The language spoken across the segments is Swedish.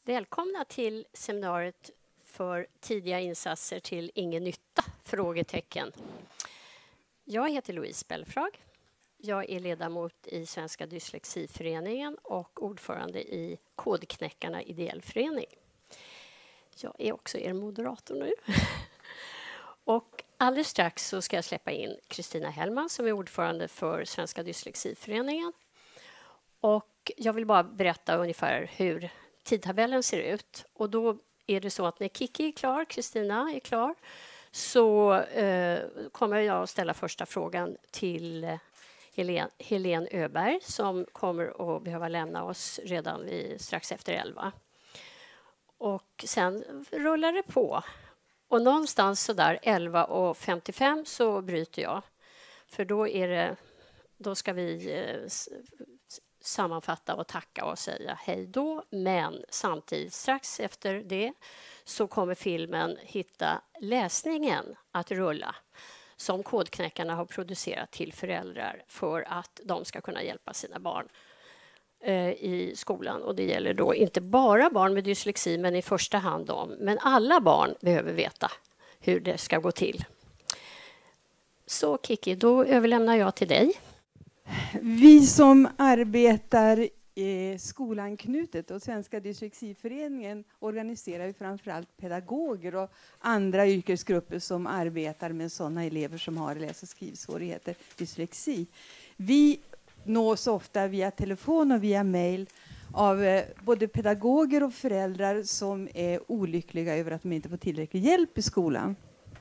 Välkomna till seminariet för tidiga insatser till ingen nytta? Frågetecken. Jag heter Louise Belfrage. Jag är ledamot i Svenska Dyslexiföreningen och ordförande i Kodknäckarna ideell förening. Jag är också er moderator nu. Och alldeles strax så ska jag släppa in Kristina Hellman som är ordförande för Svenska Dyslexiföreningen. Och jag vill bara berätta ungefär hur tidtabellen ser ut. Och då är det så att när Kiki är klar, Kristina är klar, så kommer jag att ställa första frågan till Helene Öberg som kommer att behöva lämna oss redan strax efter 11. Och sen rullar det på. Och någonstans så där 11:55 så bryter jag. För då ska vi sammanfatta och tacka och säga hej då. Men samtidigt strax efter det så kommer filmen Hitta läsningen att rulla. Som Kodknäckarna har producerat till föräldrar för att de ska kunna hjälpa sina barn i skolan. Och det gäller då inte bara barn med dyslexi men i första hand dem. Men alla barn behöver veta hur det ska gå till. Så Kiki, då överlämnar jag till dig. Vi som arbetar i skolanknutet och Svenska Dyslexiföreningen organiserar ju framförallt pedagoger och andra yrkesgrupper som arbetar med sådana elever som har läs- och skrivsvårigheter, dyslexi. Vi nås ofta via telefon och via mejl av både pedagoger och föräldrar som är olyckliga över att de inte får tillräcklig hjälp i skolan.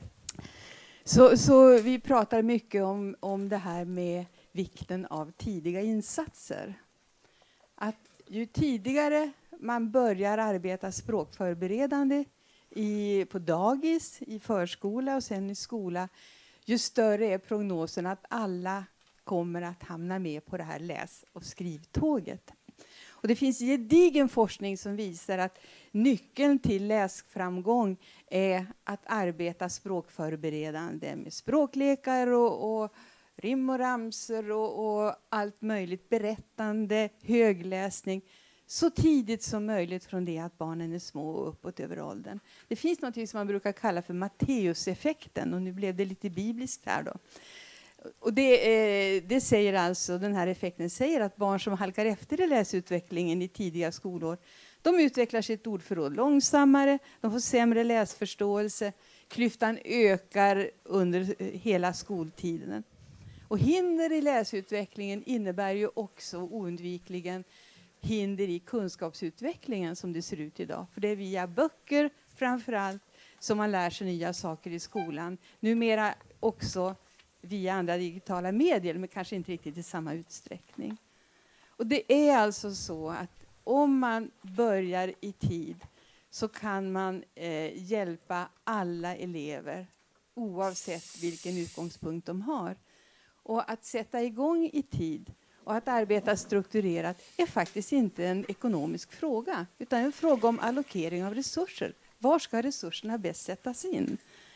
Så vi pratar mycket om det här med vikten av tidiga insatser. Att ju tidigare man börjar arbeta språkförberedande på dagis, i förskola och sen i skola, ju större är prognosen att alla kommer att hamna med på det här läs- och skrivtåget. Och det finns gedigen forskning som visar att nyckeln till läsframgång är att arbeta språkförberedande med språklekar och rim och ramsor och allt möjligt, berättande, högläsning, så tidigt som möjligt från det att barnen är små och uppåt över åldern. Det finns något som man brukar kalla för Matteuseffekten, och nu blev det lite bibliskt här då. Och det säger alltså, den här effekten säger att barn som halkar efter i läsutvecklingen i tidiga skolår, de utvecklar sitt ordförråd långsammare, de får sämre läsförståelse, klyftan ökar under hela skoltiden. Och hinder i läsutvecklingen innebär ju också oundvikligen hinder i kunskapsutvecklingen som det ser ut idag. För det är via böcker framförallt som man lär sig nya saker i skolan. Numera också via andra digitala medier, men kanske inte riktigt i samma utsträckning. Och det är alltså så att om man börjar i tid så kan man hjälpa alla elever oavsett vilken utgångspunkt de har. Och att sätta igång i tid och att arbeta strukturerat är faktiskt inte en ekonomisk fråga, utan en fråga om allokering av resurser. Var ska resurserna bäst sättas in?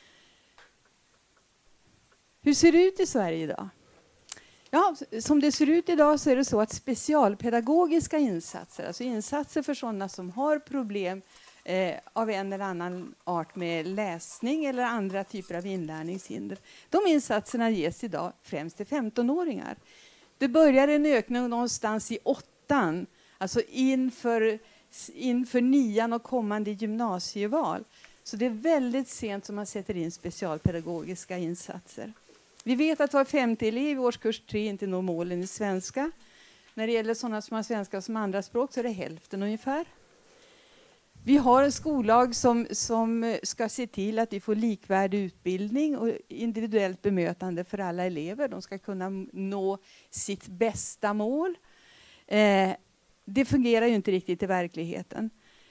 Hur ser det ut i Sverige idag? Ja, som det ser ut idag så är det så att specialpedagogiska insatser, alltså insatser för sådana som har problem av en eller annan art med läsning eller andra typer av inlärningshinder. De insatserna ges idag främst till 15-åringar. Det börjar en ökning någonstans i 8:an, alltså inför 9:an och kommande gymnasieval. Så det är väldigt sent som man sätter in specialpedagogiska insatser. Vi vet att var 5:e elev i årskurs 3 inte når målen i svenska. När det gäller sådana som har svenska som andraspråk så är det hälften ungefär. Vi har en skollag som ska se till att vi får likvärdig utbildning och individuellt bemötande för alla elever. De ska kunna nå sitt bästa mål. Det fungerar ju inte riktigt i verkligheten.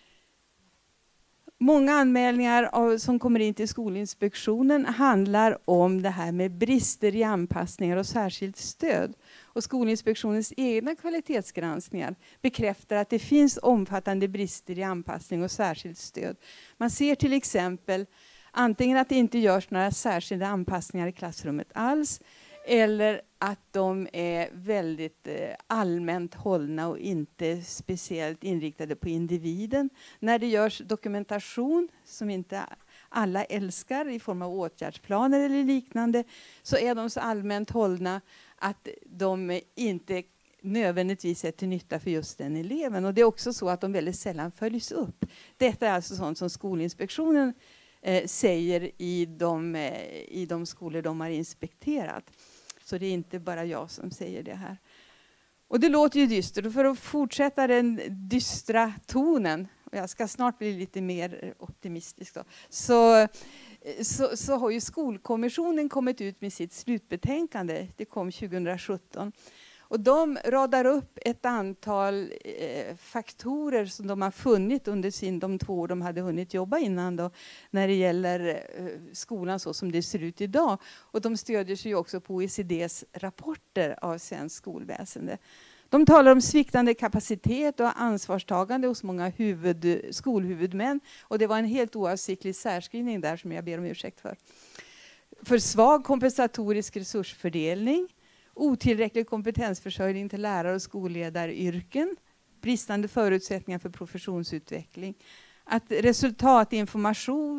Många anmälningar som kommer in till Skolinspektionen handlar om det här med brister i anpassningar och särskilt stöd. Och Skolinspektionens egna kvalitetsgranskningar bekräftar att det finns omfattande brister i anpassning och särskilt stöd. Man ser till exempel antingen att det inte görs några särskilda anpassningar i klassrummet alls, eller att de är väldigt allmänt hållna och inte speciellt inriktade på individen. När det görs dokumentation som inte alla älskar i form av åtgärdsplaner eller liknande, så är de så allmänt hållna att de inte nödvändigtvis är till nytta för just den eleven. Och det är också så att de väldigt sällan följs upp. Detta är alltså sånt som Skolinspektionen säger i de skolor de har inspekterat. Så det är inte bara jag som säger det här. Och det låter ju dystert. Och för att fortsätta den dystra tonen, och jag ska snart bli lite mer optimistisk då, så har ju Skolkommissionen kommit ut med sitt slutbetänkande. Det kom 2017. Och de radar upp ett antal faktorer som de har funnit under de 2 år de hade hunnit jobba innan då, när det gäller skolan så som det ser ut idag. Och de stödjer sig också på OECDs rapporter av svensk skolväsende. De talar om sviktande kapacitet och ansvarstagande hos många skolhuvudmän. Och det var en helt oavsiktlig särskrivning där som jag ber om ursäkt för. För svag kompensatorisk resursfördelning. Otillräcklig kompetensförsörjning till lärare och skolledaryrken, bristande förutsättningar för professionsutveckling, att resultatinformation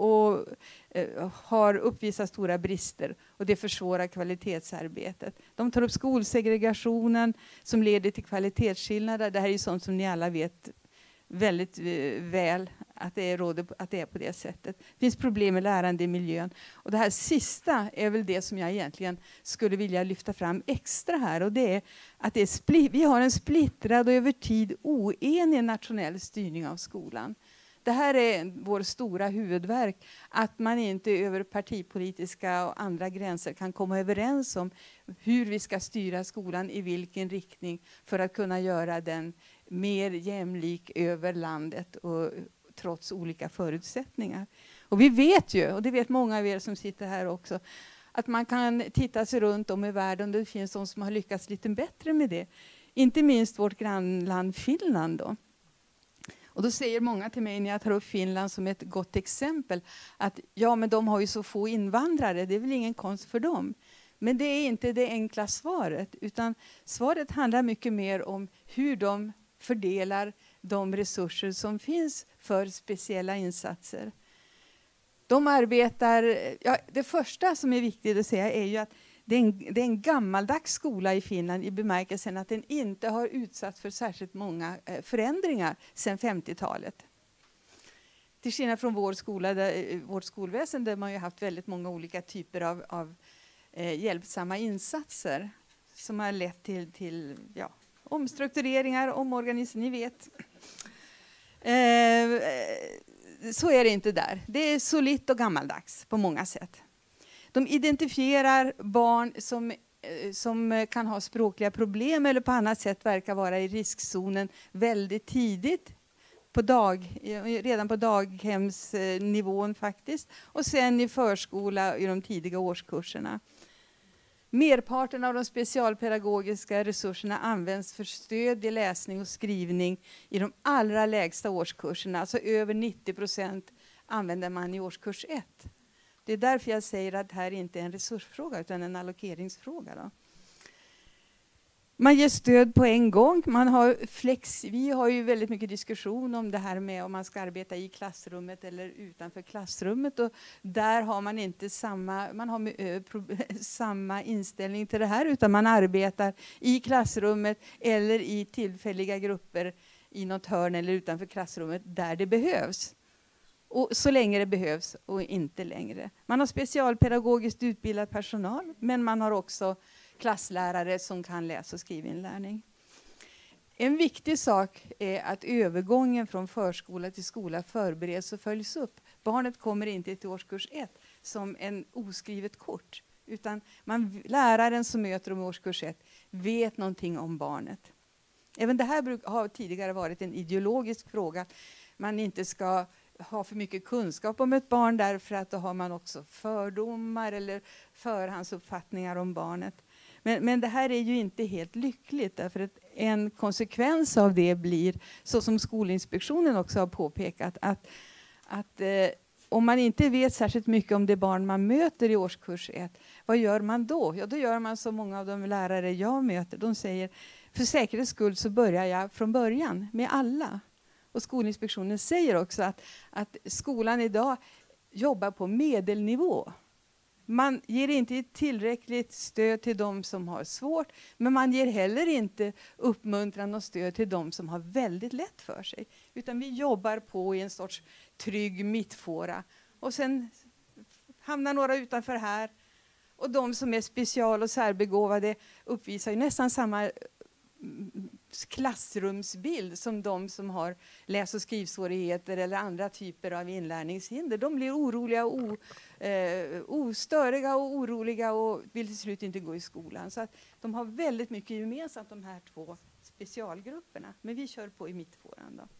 har uppvisat stora brister och det försvårar kvalitetsarbetet. De tar upp skolsegregationen som leder till kvalitetsskillnader. Det här är sånt som ni alla vet väldigt väl att det är på det sättet. Det finns problem med lärande i miljön. Och det här sista är väl det som jag egentligen skulle vilja lyfta fram extra här. Och det är att vi har en splittrad och över tid oenig nationell styrning av skolan. Det här är vår stora huvudvärk. Att man inte över partipolitiska och andra gränser kan komma överens om hur vi ska styra skolan, i vilken riktning, för att kunna göra den mer jämlik över landet och trots olika förutsättningar. Och vi vet ju, och det vet många av er som sitter här också, att man kan titta sig runt om i världen. Det finns de som har lyckats lite bättre med det. Inte minst vårt grannland Finland då. Och då säger många till mig när jag tar upp Finland som ett gott exempel att ja, men de har ju så få invandrare, det är väl ingen konst för dem. Men det är inte det enkla svaret, utan svaret handlar mycket mer om hur de fördelar de resurser som finns för speciella insatser. De arbetar, det första som är viktigt att säga är ju att det är en gammaldags skola i Finland i bemärkelsen att den inte har utsatts för särskilt många förändringar sedan 50-talet. Till skillnad från vårt skolväsende där man ju haft väldigt många olika typer av hjälpsamma insatser som har lett till omstruktureringar, omorganiseringar, ni vet. Så är det inte där. Det är solitt och gammaldags på många sätt. De identifierar barn som kan ha språkliga problem eller på annat sätt verkar vara i riskzonen väldigt tidigt. Redan på daghemsnivån faktiskt. Och sen i förskola i de tidiga årskurserna. Merparten av de specialpedagogiska resurserna används för stöd i läsning och skrivning i de allra lägsta årskurserna. Alltså över 90% använder man i årskurs 1. Det är därför jag säger att det här inte är en resursfråga utan en allokeringsfråga. Då. Man ger stöd på en gång. Vi har ju väldigt mycket diskussion om det här med om man ska arbeta i klassrummet eller utanför klassrummet. Och där har man inte samma inställning till det här utan man arbetar i klassrummet eller i tillfälliga grupper i något hörn eller utanför klassrummet där det behövs. Och så länge det behövs och inte längre. Man har specialpedagogiskt utbildad personal men man har också klasslärare som kan läsa och skrivinlärning. En viktig sak är att övergången från förskola till skola förbereds och följs upp. Barnet kommer inte till årskurs 1 som en oskrivet kort. Utan läraren som möter dem i årskurs 1 vet någonting om barnet. Även det här har tidigare varit en ideologisk fråga. Man inte ska ha för mycket kunskap om ett barn därför att då har man också fördomar eller förhandsuppfattningar om barnet. Men det här är ju inte helt lyckligt därför att en konsekvens av det blir, så som Skolinspektionen också har påpekat, att om man inte vet särskilt mycket om det barn man möter i årskurs 1, vad gör man då? Ja, då gör man som många av de lärare jag möter. De säger, för säkerhets skull så börjar jag från början med alla. Och Skolinspektionen säger också att skolan idag jobbar på medelnivå. Man ger inte tillräckligt stöd till de som har svårt, men man ger heller inte uppmuntran och stöd till de som har väldigt lätt för sig. Utan vi jobbar på i en sorts trygg mittfåra. Och sen hamnar några utanför här. Och de som är special- och särbegåvade uppvisar ju nästan samma klassrumsbild som de som har läs- och skrivsvårigheter eller andra typer av inlärningshinder. De blir oroliga och ostöriga och oroliga och vill till slut inte gå i skolan. Så att de har väldigt mycket gemensamt, de här två specialgrupperna. Men vi kör på i mittfåran då.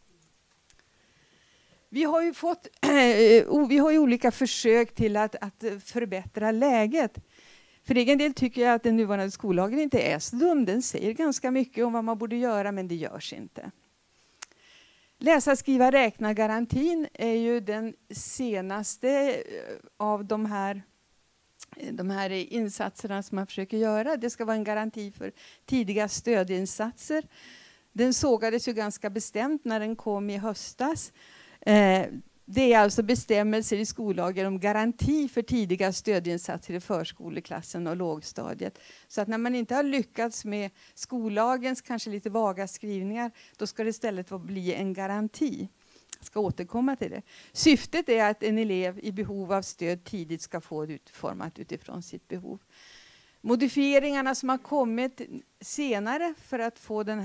Vi har ju olika försök till att förbättra läget. För egen del tycker jag att den nuvarande skollagen inte är så dum. Den säger ganska mycket om vad man borde göra, men det görs inte. Läsa, skriva, räkna garantin är ju den senaste av de här insatserna som man försöker göra. Det ska vara en garanti för tidiga stödinsatser. Den sågades ju ganska bestämt när den kom i höstas. Det är alltså bestämmelser i skollagen om garanti för tidiga stödinsatser i förskoleklassen och lågstadiet. Så att när man inte har lyckats med skollagens kanske lite vaga skrivningar, då ska det istället bli en garanti. Jag ska återkomma till det. Syftet är att en elev i behov av stöd tidigt ska få det utformat utifrån sitt behov. Modifieringarna som har kommit senare för att få det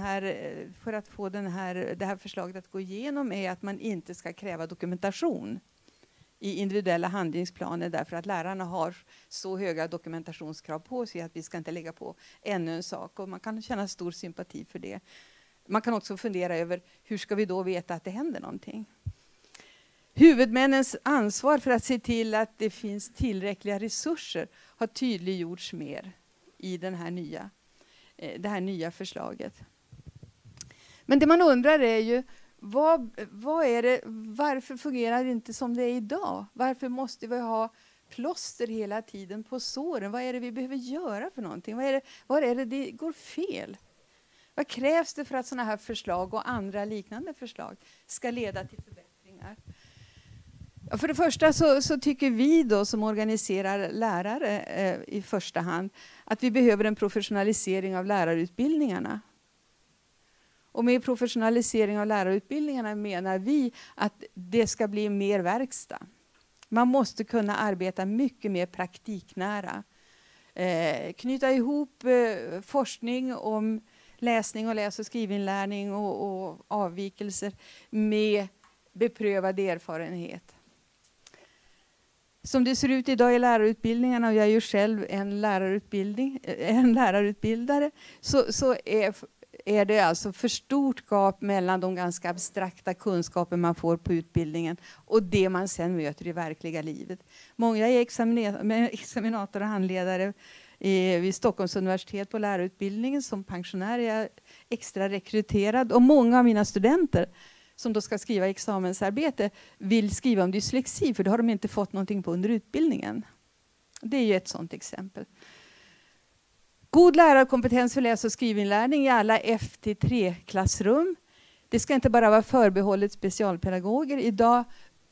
här förslaget att gå igenom är att man inte ska kräva dokumentation i individuella handlingsplaner därför att lärarna har så höga dokumentationskrav på sig att vi ska inte lägga på ännu en sak. Och man kan känna stor sympati för det. Man kan också fundera över hur ska vi då veta att det händer någonting. Huvudmännens ansvar för att se till att det finns tillräckliga resurser har tydliggjorts mer i det här nya förslaget. Men det man undrar är ju, varför fungerar det inte som det är idag? Varför måste vi ha plåster hela tiden på såren? Vad är det vi behöver göra för någonting? Var är det går fel? Vad krävs det för att sådana här förslag och andra liknande förslag ska leda till förbättringar? Ja, för det första så tycker vi då som organiserar lärare i första hand att vi behöver en professionalisering av lärarutbildningarna. Och med professionalisering av lärarutbildningarna menar vi att det ska bli mer verkstad. Man måste kunna arbeta mycket mer praktiknära. Knyta ihop forskning om läsning och läs- och skrivinlärning och avvikelser med beprövad erfarenhet. Som det ser ut idag i lärarutbildningarna, och jag är ju själv en lärarutbildare, så är det alltså för stort gap mellan de ganska abstrakta kunskaper man får på utbildningen och det man sen möter i verkliga livet. Många är examinator och handledare vid Stockholms universitet på lärarutbildningen. Som pensionär är jag extra rekryterad, och många av mina studenter som då ska skriva examensarbete vill skriva om dyslexi, för det har de inte fått någonting på under utbildningen. Det är ju ett sådant exempel. God lärarkompetens för läs- och skrivinlärning i alla F-3-klassrum. Det ska inte bara vara förbehållet specialpedagoger. Idag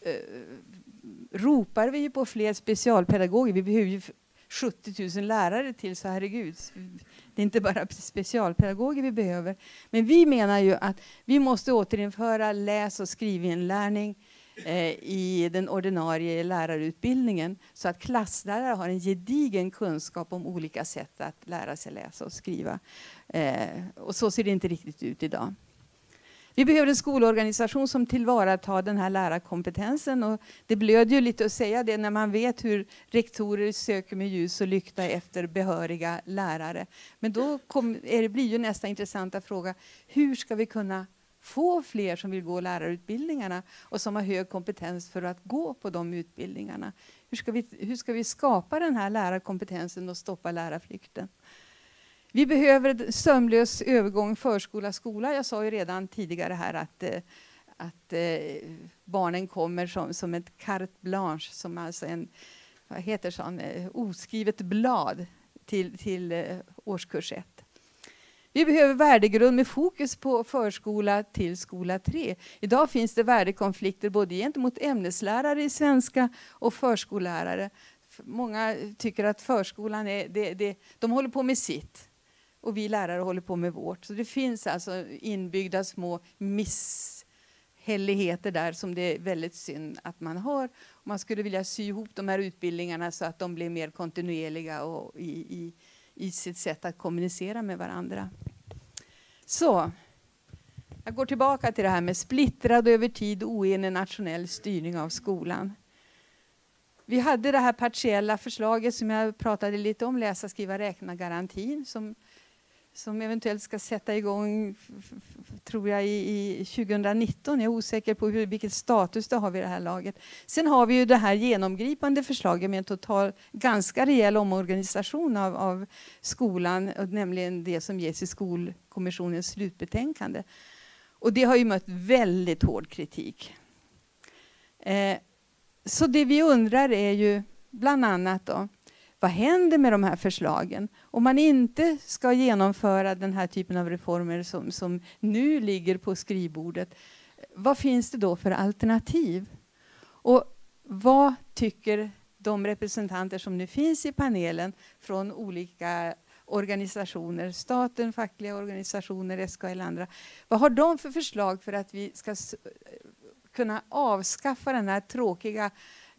ropar vi på fler specialpedagoger. Vi behöver ju 70 000 lärare till, så herregud. Det är inte bara specialpedagoger vi behöver. Men vi menar ju att vi måste återinföra läs- och skrivinlärning i den ordinarie lärarutbildningen, så att klasslärare har en gedigen kunskap om olika sätt att lära sig läsa och skriva. Och så ser det inte riktigt ut idag. Vi behöver en skolorganisation som tillvaratar den här lärarkompetensen, och det blöder ju lite att säga det när man vet hur rektorer söker med ljus och lykta efter behöriga lärare. Men då blir ju nästa intressanta fråga: hur ska vi kunna få fler som vill gå lärarutbildningarna och som har hög kompetens för att gå på de utbildningarna? Hur ska vi skapa den här lärarkompetensen och stoppa lärarflykten? Vi behöver sömlös övergång förskola-skola. Jag sa ju redan tidigare här att barnen kommer som ett carte blanche, som alltså en oskrivet blad till årskurs 1. Vi behöver värdegrund med fokus på förskola till skola 3. Idag finns det värdekonflikter både gentemot ämneslärare i svenska och förskollärare. Många tycker att förskolan de håller på med sitt och vi lärare håller på med vårt. Så det finns alltså inbyggda små misshälligheter där som det är väldigt synd att man har. Man skulle vilja sy ihop de här utbildningarna så att de blir mer kontinuerliga och i sitt sätt att kommunicera med varandra. Så, jag går tillbaka till det här med splittrad över tid oenig nationell styrning av skolan. Vi hade det här partiella förslaget som jag pratade lite om, läsa, skriva, räkna garantin, som eventuellt ska sätta igång, tror jag, i 2019. Jag är osäker på vilket status det har vid det här laget. Sen har vi ju det här genomgripande förslaget med en ganska rejäl omorganisation av skolan, nämligen det som ges i Skolkommissionens slutbetänkande. Och det har ju mött väldigt hård kritik. Så det vi undrar är ju bland annat då, vad händer med de här förslagen? Om man inte ska genomföra den här typen av reformer som nu ligger på skrivbordet, vad finns det då för alternativ? Och vad tycker de representanter som nu finns i panelen från olika organisationer, staten, fackliga organisationer, SKL och andra, vad har de för förslag för att vi ska kunna avskaffa den här tråkiga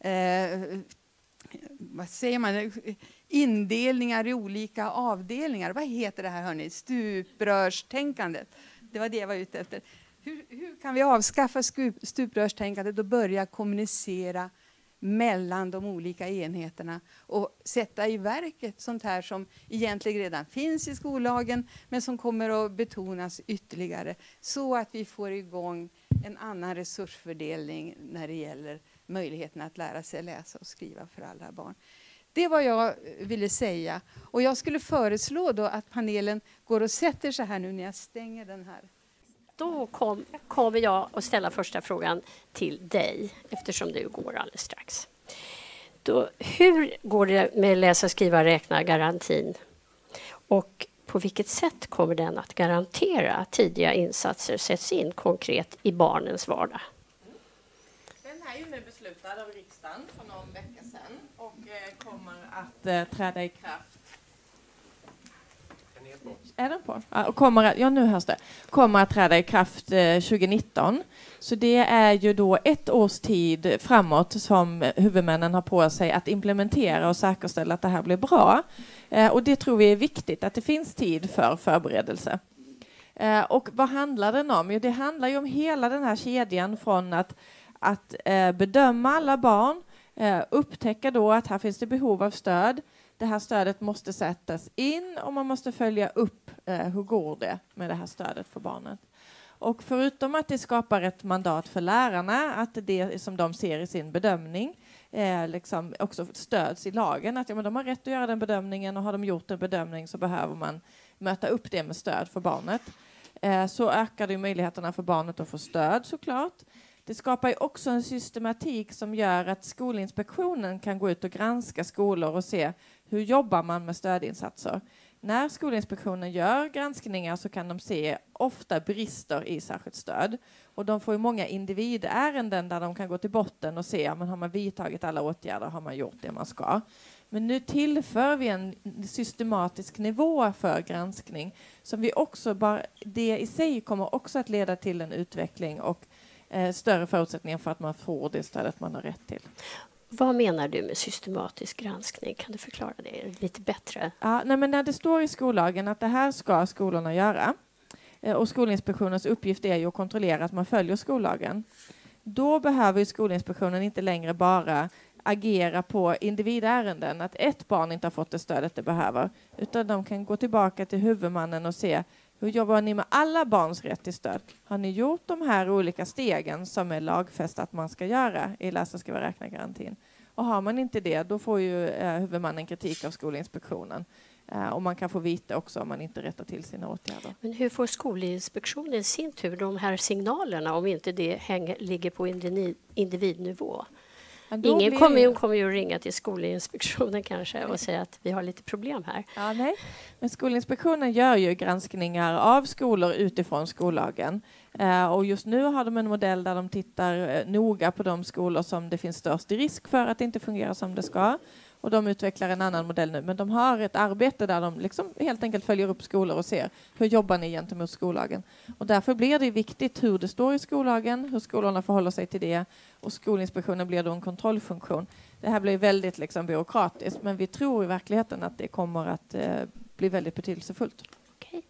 vad säger man, indelningar i olika avdelningar? Vad heter det här, hörni? Stuprörstänkandet. Det var det jag var ute efter. Hur kan vi avskaffa stuprörstänkandet och börja kommunicera mellan de olika enheterna och sätta i verket sånt här som egentligen redan finns i skollagen men som kommer att betonas ytterligare så att vi får igång en annan resursfördelning när det gäller möjligheten att lära sig läsa och skriva för alla barn. Det var jag ville säga. Och jag skulle föreslå då att panelen går och sätter sig här nu när jag stänger den här. Då kommer jag att ställa första frågan till dig, eftersom du går alldeles strax. Hur går det med läsa, skriva, räkna garantin? Och på vilket sätt kommer den att garantera att tidiga insatser sätts in konkret i barnens vardag? Den här är ju nu beslutad av riksdagen för någon vecka sedan och kommer att träda i kraft. Är den på? Ja, och kommer att träda i kraft 2019. Så det är ju då 1 års tid framåt som huvudmännen har på sig att implementera och säkerställa att det här blir bra. Och det tror vi är viktigt, att det finns tid för förberedelse. Och vad handlar den om? Jo, det handlar ju om hela den här kedjan från att bedöma alla barn, upptäcka då att här finns det behov av stöd. Det här stödet måste sättas in och man måste följa upp hur går det med det här stödet för barnet. Och förutom att det skapar ett mandat för lärarna, att det som de ser i sin bedömning liksom också stöds i lagen, att men de har rätt att göra den bedömningen och har de gjort en bedömning så behöver man möta upp det med stöd för barnet. Så ökar det möjligheterna för barnet att få stöd såklart. Det skapar ju också en systematik som gör att Skolinspektionen kan gå ut och granska skolor och se hur jobbar man med stödinsatser. När Skolinspektionen gör granskningar så kan de se ofta brister i särskilt stöd. Och de får ju många individärenden där de kan gå till botten och se om har man vidtagit alla åtgärder, har man gjort det man ska. Men nu tillför vi en systematisk nivå för granskning som vi också det i sig kommer också att leda till en utveckling och större förutsättningar för att man får det stödet man har rätt till. Vad menar du med systematisk granskning? Kan du förklara det lite bättre? Ja, men när det står i skollagen att det här ska skolorna göra och Skolinspektionens uppgift är ju att kontrollera att man följer skollagen. Då behöver Skolinspektionen inte längre bara agera på individärenden, att ett barn inte har fått det stödet det behöver, utan de kan gå tillbaka till huvudmannen och se hur jobbar ni med alla barns rätt till stöd? Har ni gjort de här olika stegen som är lagfäst att man ska göra i läsa, skriva, räkna garantin? Och har man inte det, då får ju huvudmannen kritik av Skolinspektionen. Och man kan få vite också om man inte rättar till sina åtgärder. Men hur får Skolinspektionen i sin tur de här signalerna om inte det ligger på individnivå? Ingen kommun kommer ju att ringa till Skolinspektionen kanske och säga att vi har lite problem här. Ja, nej. Men Skolinspektionen gör ju granskningar av skolor utifrån skollagen. Och just nu har de en modell där de tittar noga på de skolor som det finns störst risk för att det inte fungerar som det ska. Och de utvecklar en annan modell nu. Men de har ett arbete där de liksom helt enkelt följer upp skolor och ser hur jobbar ni gentemot skollagen. Och därför blir det viktigt hur det står i skollagen, hur skolorna förhåller sig till det. Och Skolinspektionen blir då en kontrollfunktion. Det här blir väldigt liksom byråkratiskt, men vi tror i verkligheten att det kommer att bli väldigt betydelsefullt. Okej.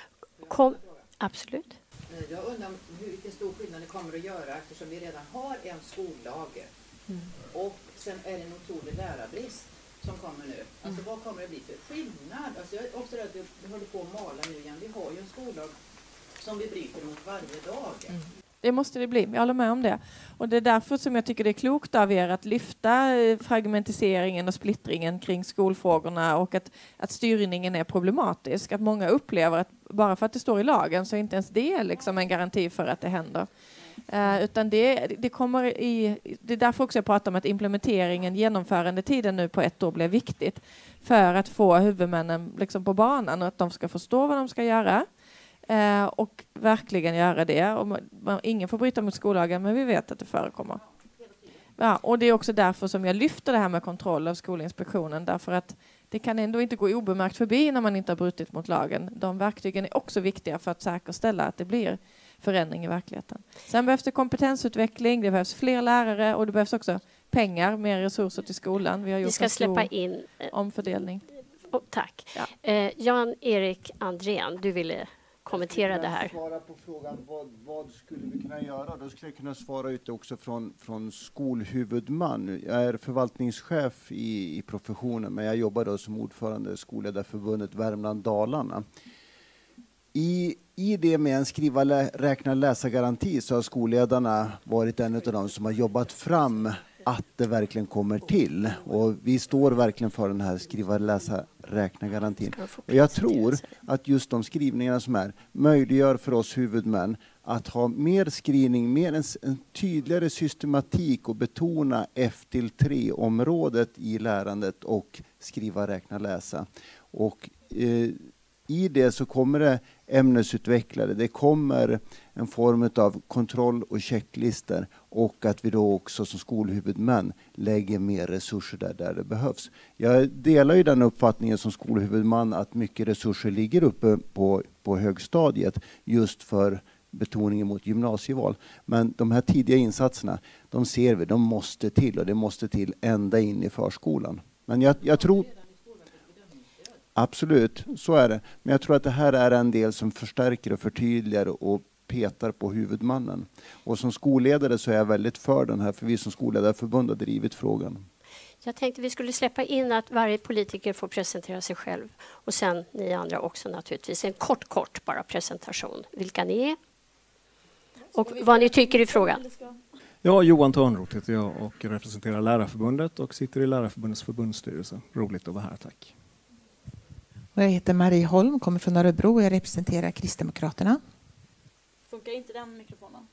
Absolut. Jag undrar vilken stor skillnad det kommer att göra eftersom vi redan har en skollag. Och sen är det en otrolig lärarbrist som kommer nu. Alltså vad kommer det bli för skillnad? Alltså jag är också rädd att vi håller på att mala nu igen. Vi har ju en skollag som vi bryter mot varje dag. Det måste det bli, jag håller med om det. Och det är därför som jag tycker det är klokt av er att lyfta fragmentiseringen och splittringen kring skolfrågorna och att styrningen är problematisk. Att många upplever att bara för att det står i lagen så är inte ens det liksom en garanti för att det händer. Utan det kommer det är därför också jag pratar om att implementeringen, genomförandetiden nu på 1 år blir viktigt för att få huvudmännen liksom på banan och att de ska förstå vad de ska göra. Och verkligen göra det. Och ingen får bryta mot skollagen, men vi vet att det förekommer. Ja, och det är också därför som jag lyfter det här med kontroll av Skolinspektionen. Därför att det kan ändå inte gå obemärkt förbi när man inte har brutit mot lagen. De verktygen är också viktiga för att säkerställa att det blir förändring i verkligheten. Sen behövs det kompetensutveckling, det behövs fler lärare och det behövs också pengar, mer resurser till skolan. Vi har gjort en stor omfördelning. Tack. Ja. Jan-Erik Andrén, du ville kommentera det här. Svara på frågan vad skulle vi kunna göra? Då skulle jag kunna svara ut också från skolhuvudman. Jag är förvaltningschef i professionen, men jag jobbar då som ordförande i Skolledarförbundet Värmland-Dalarna. I det med en skriva, räkna, läsa garanti så har skolledarna varit en av de som har jobbat fram att det verkligen kommer till. Och vi står verkligen för den här skriva, läsa, räkna garantin. Och jag tror att just de skrivningarna som är möjliggör för oss huvudmän att ha mer skrivning, mer en tydligare systematik och betona F-3-området i lärandet och skriva, räkna, läsa. Och i det så kommer det ämnesutvecklare, det kommer en form av kontroll och checklister och att vi då också som skolhuvudmän lägger mer resurser där det behövs. Jag delar ju den uppfattningen som skolhuvudman att mycket resurser ligger uppe på högstadiet just för betoningen mot gymnasieval. Men de här tidiga insatserna, de ser vi, de måste till och det måste till ända in i förskolan. Men jag tror... Absolut, så är det. Men jag tror att det här är en del som förstärker och förtydligar och petar på huvudmannen. Och som skolledare så är jag väldigt för den här, för vi som skolledarförbund har drivit frågan. Jag tänkte vi skulle släppa in att varje politiker får presentera sig själv. Och sen ni andra också naturligtvis. En kort bara presentation. Vilka ni är och vad ni tycker i frågan. Ja, Johan Törnroth heter jag och representerar Lärarförbundet och sitter i Lärarförbundets förbundsstyrelse. Roligt att vara här, tack. Jag heter Marie Holm, kommer från Örebro och jag representerar Kristdemokraterna. Funkar inte den mikrofonen?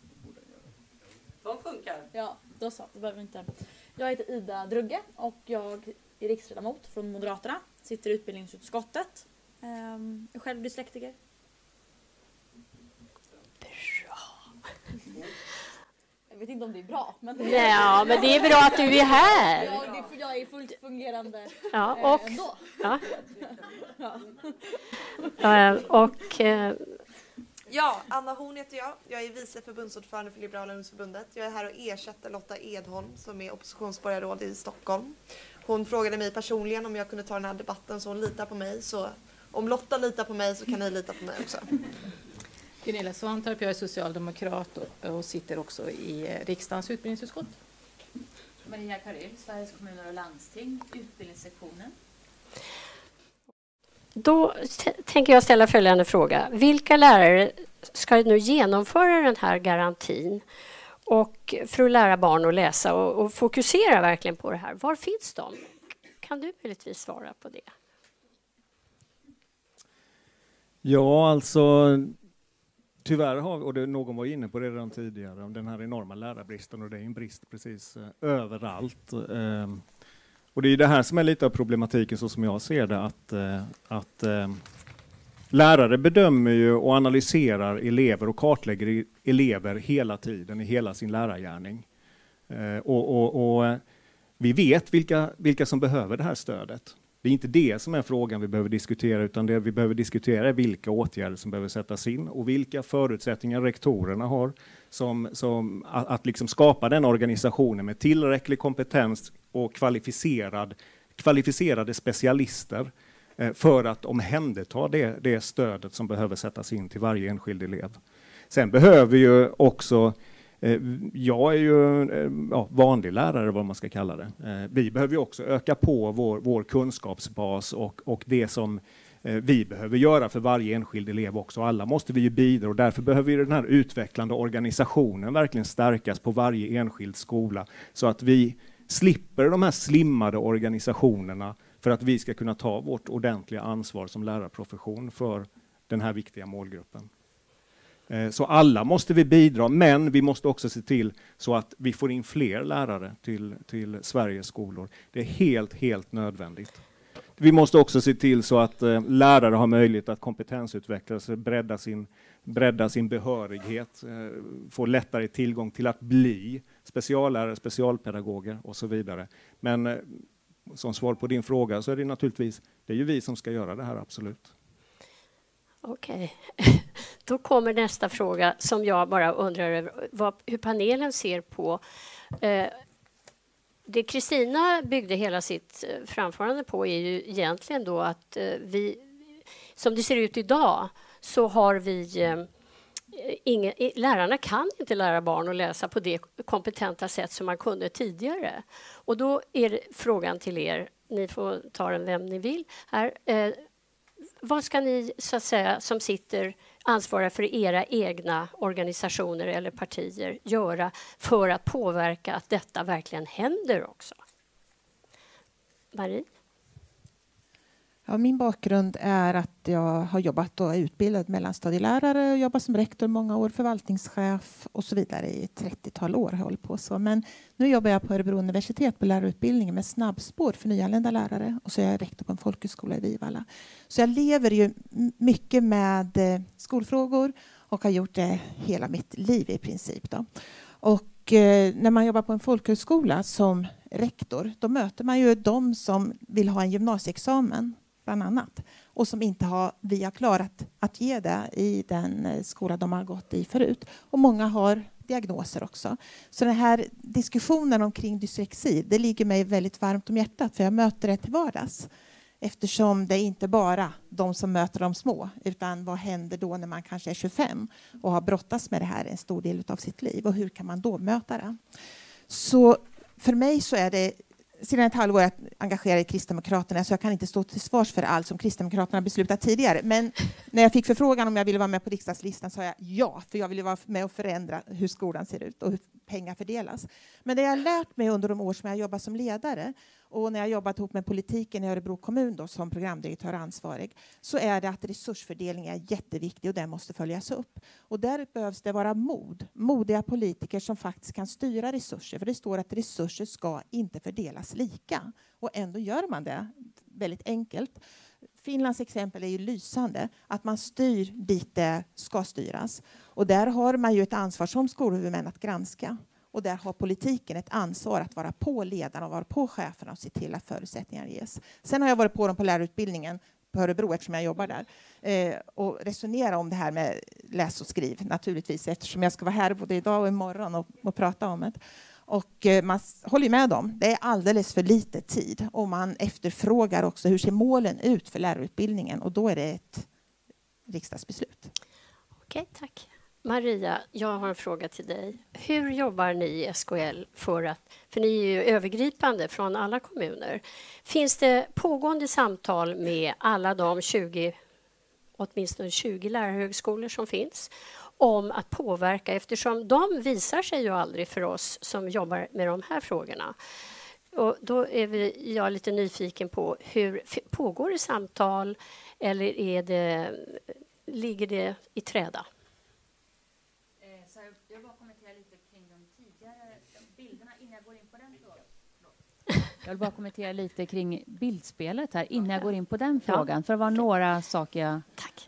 De funkar. Ja, då så. Det behöver inte. Jag heter Ida Drugge och jag är riksledamot från Moderaterna. Sitter i utbildningsutskottet. Jag är själv dyslektiker. Bra. Jag vet inte om det är bra. Men ja, men det är bra att du är här. Jag är fullt fungerande ändå. Ja. Ja, Anna Horn heter jag. Jag är vice förbundsordförande för Liberala ungdomsförbundet. Jag är här och ersätter Lotta Edholm som är oppositionsborgarråd i Stockholm. Hon frågade mig personligen om jag kunde ta den här debatten så hon litar på mig. Så om Lotta litar på mig så kan ni lita på mig också. Gunilla Svantorp, jag är socialdemokrat och sitter också i riksdagens utbildningsutskott. Maria Karyl, Sveriges kommuner och landsting, utbildningssektionen. Då tänker jag ställa följande fråga. Vilka lärare ska nu genomföra den här garantin och för att lära barn att läsa och fokusera verkligen på det här? Var finns de? Kan du möjligtvis svara på det? Ja, alltså tyvärr har vi, och någon var inne på det redan tidigare, om den här enorma lärarbristen, och det är en brist precis överallt. Och det är det här som är lite av problematiken så som jag ser det, att lärare bedömer ju och analyserar elever och kartlägger elever hela tiden i hela sin lärargärning. Och vi vet vilka som behöver det här stödet. Det är inte det som är frågan vi behöver diskutera, utan det vi behöver diskutera är vilka åtgärder som behöver sättas in och vilka förutsättningar rektorerna har att liksom skapa den organisationen med tillräcklig kompetens och kvalificerade specialister för att omhänderta det stödet som behöver sättas in till varje enskild elev. Sen behöver ju också, jag är ju vanlig lärare vad man ska kalla det. Vi behöver ju också öka på vår kunskapsbas och det som vi behöver göra för varje enskild elev också. Alla måste vi ju bidra, och därför behöver ju den här utvecklande organisationen verkligen stärkas på varje enskild skola så att vi slipper de här slimmade organisationerna för att vi ska kunna ta vårt ordentliga ansvar som lärarprofession för den här viktiga målgruppen. Så alla måste vi bidra, men vi måste också se till så att vi får in fler lärare till Sveriges skolor. Det är helt nödvändigt. Vi måste också se till så att lärare har möjlighet att kompetensutvecklas, bredda sin behörighet, få lättare tillgång till att bli speciallärare, specialpedagoger och så vidare. Men som svar på din fråga så är det naturligtvis, det är ju vi som ska göra det här, absolut. Okej. Då kommer nästa fråga som jag bara undrar över hur panelen ser på. Det Kristina byggde hela sitt framförande på är ju egentligen då att vi, som det ser ut idag, så har vi lärarna kan inte lära barn att läsa på det kompetenta sätt som man kunde tidigare. Och då är frågan till er, ni får ta den vem ni vill här. Vad ska ni, så att säga, som sitter ansvariga för era egna organisationer eller partier göra för att påverka att detta verkligen händer också? Marie? Ja, min bakgrund är att jag har jobbat och är utbildad mellanstadielärare och jobbat som rektor många år, förvaltningschef och så vidare i 30-tal år har jag hållit på så. Men nu jobbar jag på Örebro universitet på lärarutbildningen med snabbspår för nyanlända lärare, och så är jag rektor på en folkhögskola i Vivalla. Så jag lever ju mycket med skolfrågor och har gjort det hela mitt liv i princip då. Och när man jobbar på en folkhögskola som rektor, då möter man ju de som vill ha en gymnasieexamen bland annat, och som inte vi har klarat att ge det i den skola de har gått i förut. Och många har diagnoser också. Så den här diskussionen omkring dyslexi, det ligger mig väldigt varmt om hjärtat, för jag möter det till vardags. Eftersom det är inte bara de som möter de små, utan vad händer då när man kanske är 25 och har brottats med det här en stor del av sitt liv, och hur kan man då möta det? Så för mig så är det, sedan ett halvår jag engagerad i Kristdemokraterna, så jag kan inte stå till svars för allt som Kristdemokraterna beslutat tidigare. Men när jag fick förfrågan om jag ville vara med på riksdagslistan sa jag ja, för jag ville vara med och förändra hur skolan ser ut och hur pengar fördelas. Men det jag har lärt mig under de år som jag jobbat som ledare, och när jag jobbat ihop med politiken i Örebro kommun då, som programdirektör ansvarig, så är det att resursfördelning är jätteviktig och det måste följas upp. Och där behövs det vara modiga politiker som faktiskt kan styra resurser. För det står att resurser ska inte fördelas lika. Och ändå gör man det väldigt enkelt. Finlands exempel är ju lysande, att man styr dit det ska styras. Och där har man ju ett ansvar som skolhuvudmän att granska. Och där har politiken ett ansvar att vara på ledarna och vara på cheferna och se till att förutsättningar ges. Sen har jag varit på dem på lärarutbildningen på Örebro eftersom jag jobbar där. Och resonera om det här med läs och skriv naturligtvis, eftersom jag ska vara här både idag och imorgon och prata om det. Och man håller med dem. Det är alldeles för lite tid. Och man efterfrågar också hur ser målen ut för lärarutbildningen. Och då är det ett riksdagsbeslut. Okej, tack. Maria, jag har en fråga till dig. Hur jobbar ni i SKL för ni är ju övergripande från alla kommuner. Finns det pågående samtal med alla de åtminstone 20 lärarhögskolor som finns om att påverka, eftersom de visar sig ju aldrig för oss som jobbar med de här frågorna. Och då är jag lite nyfiken på hur pågår det samtal, eller är det ligger det i träda. Så jag vill bara kommentera lite kring de tidigare bilderna innan jag går in på den frågan. Jag vill bara kommentera lite kring bildspelet här innan jag går in på den frågan. För det var några saker jag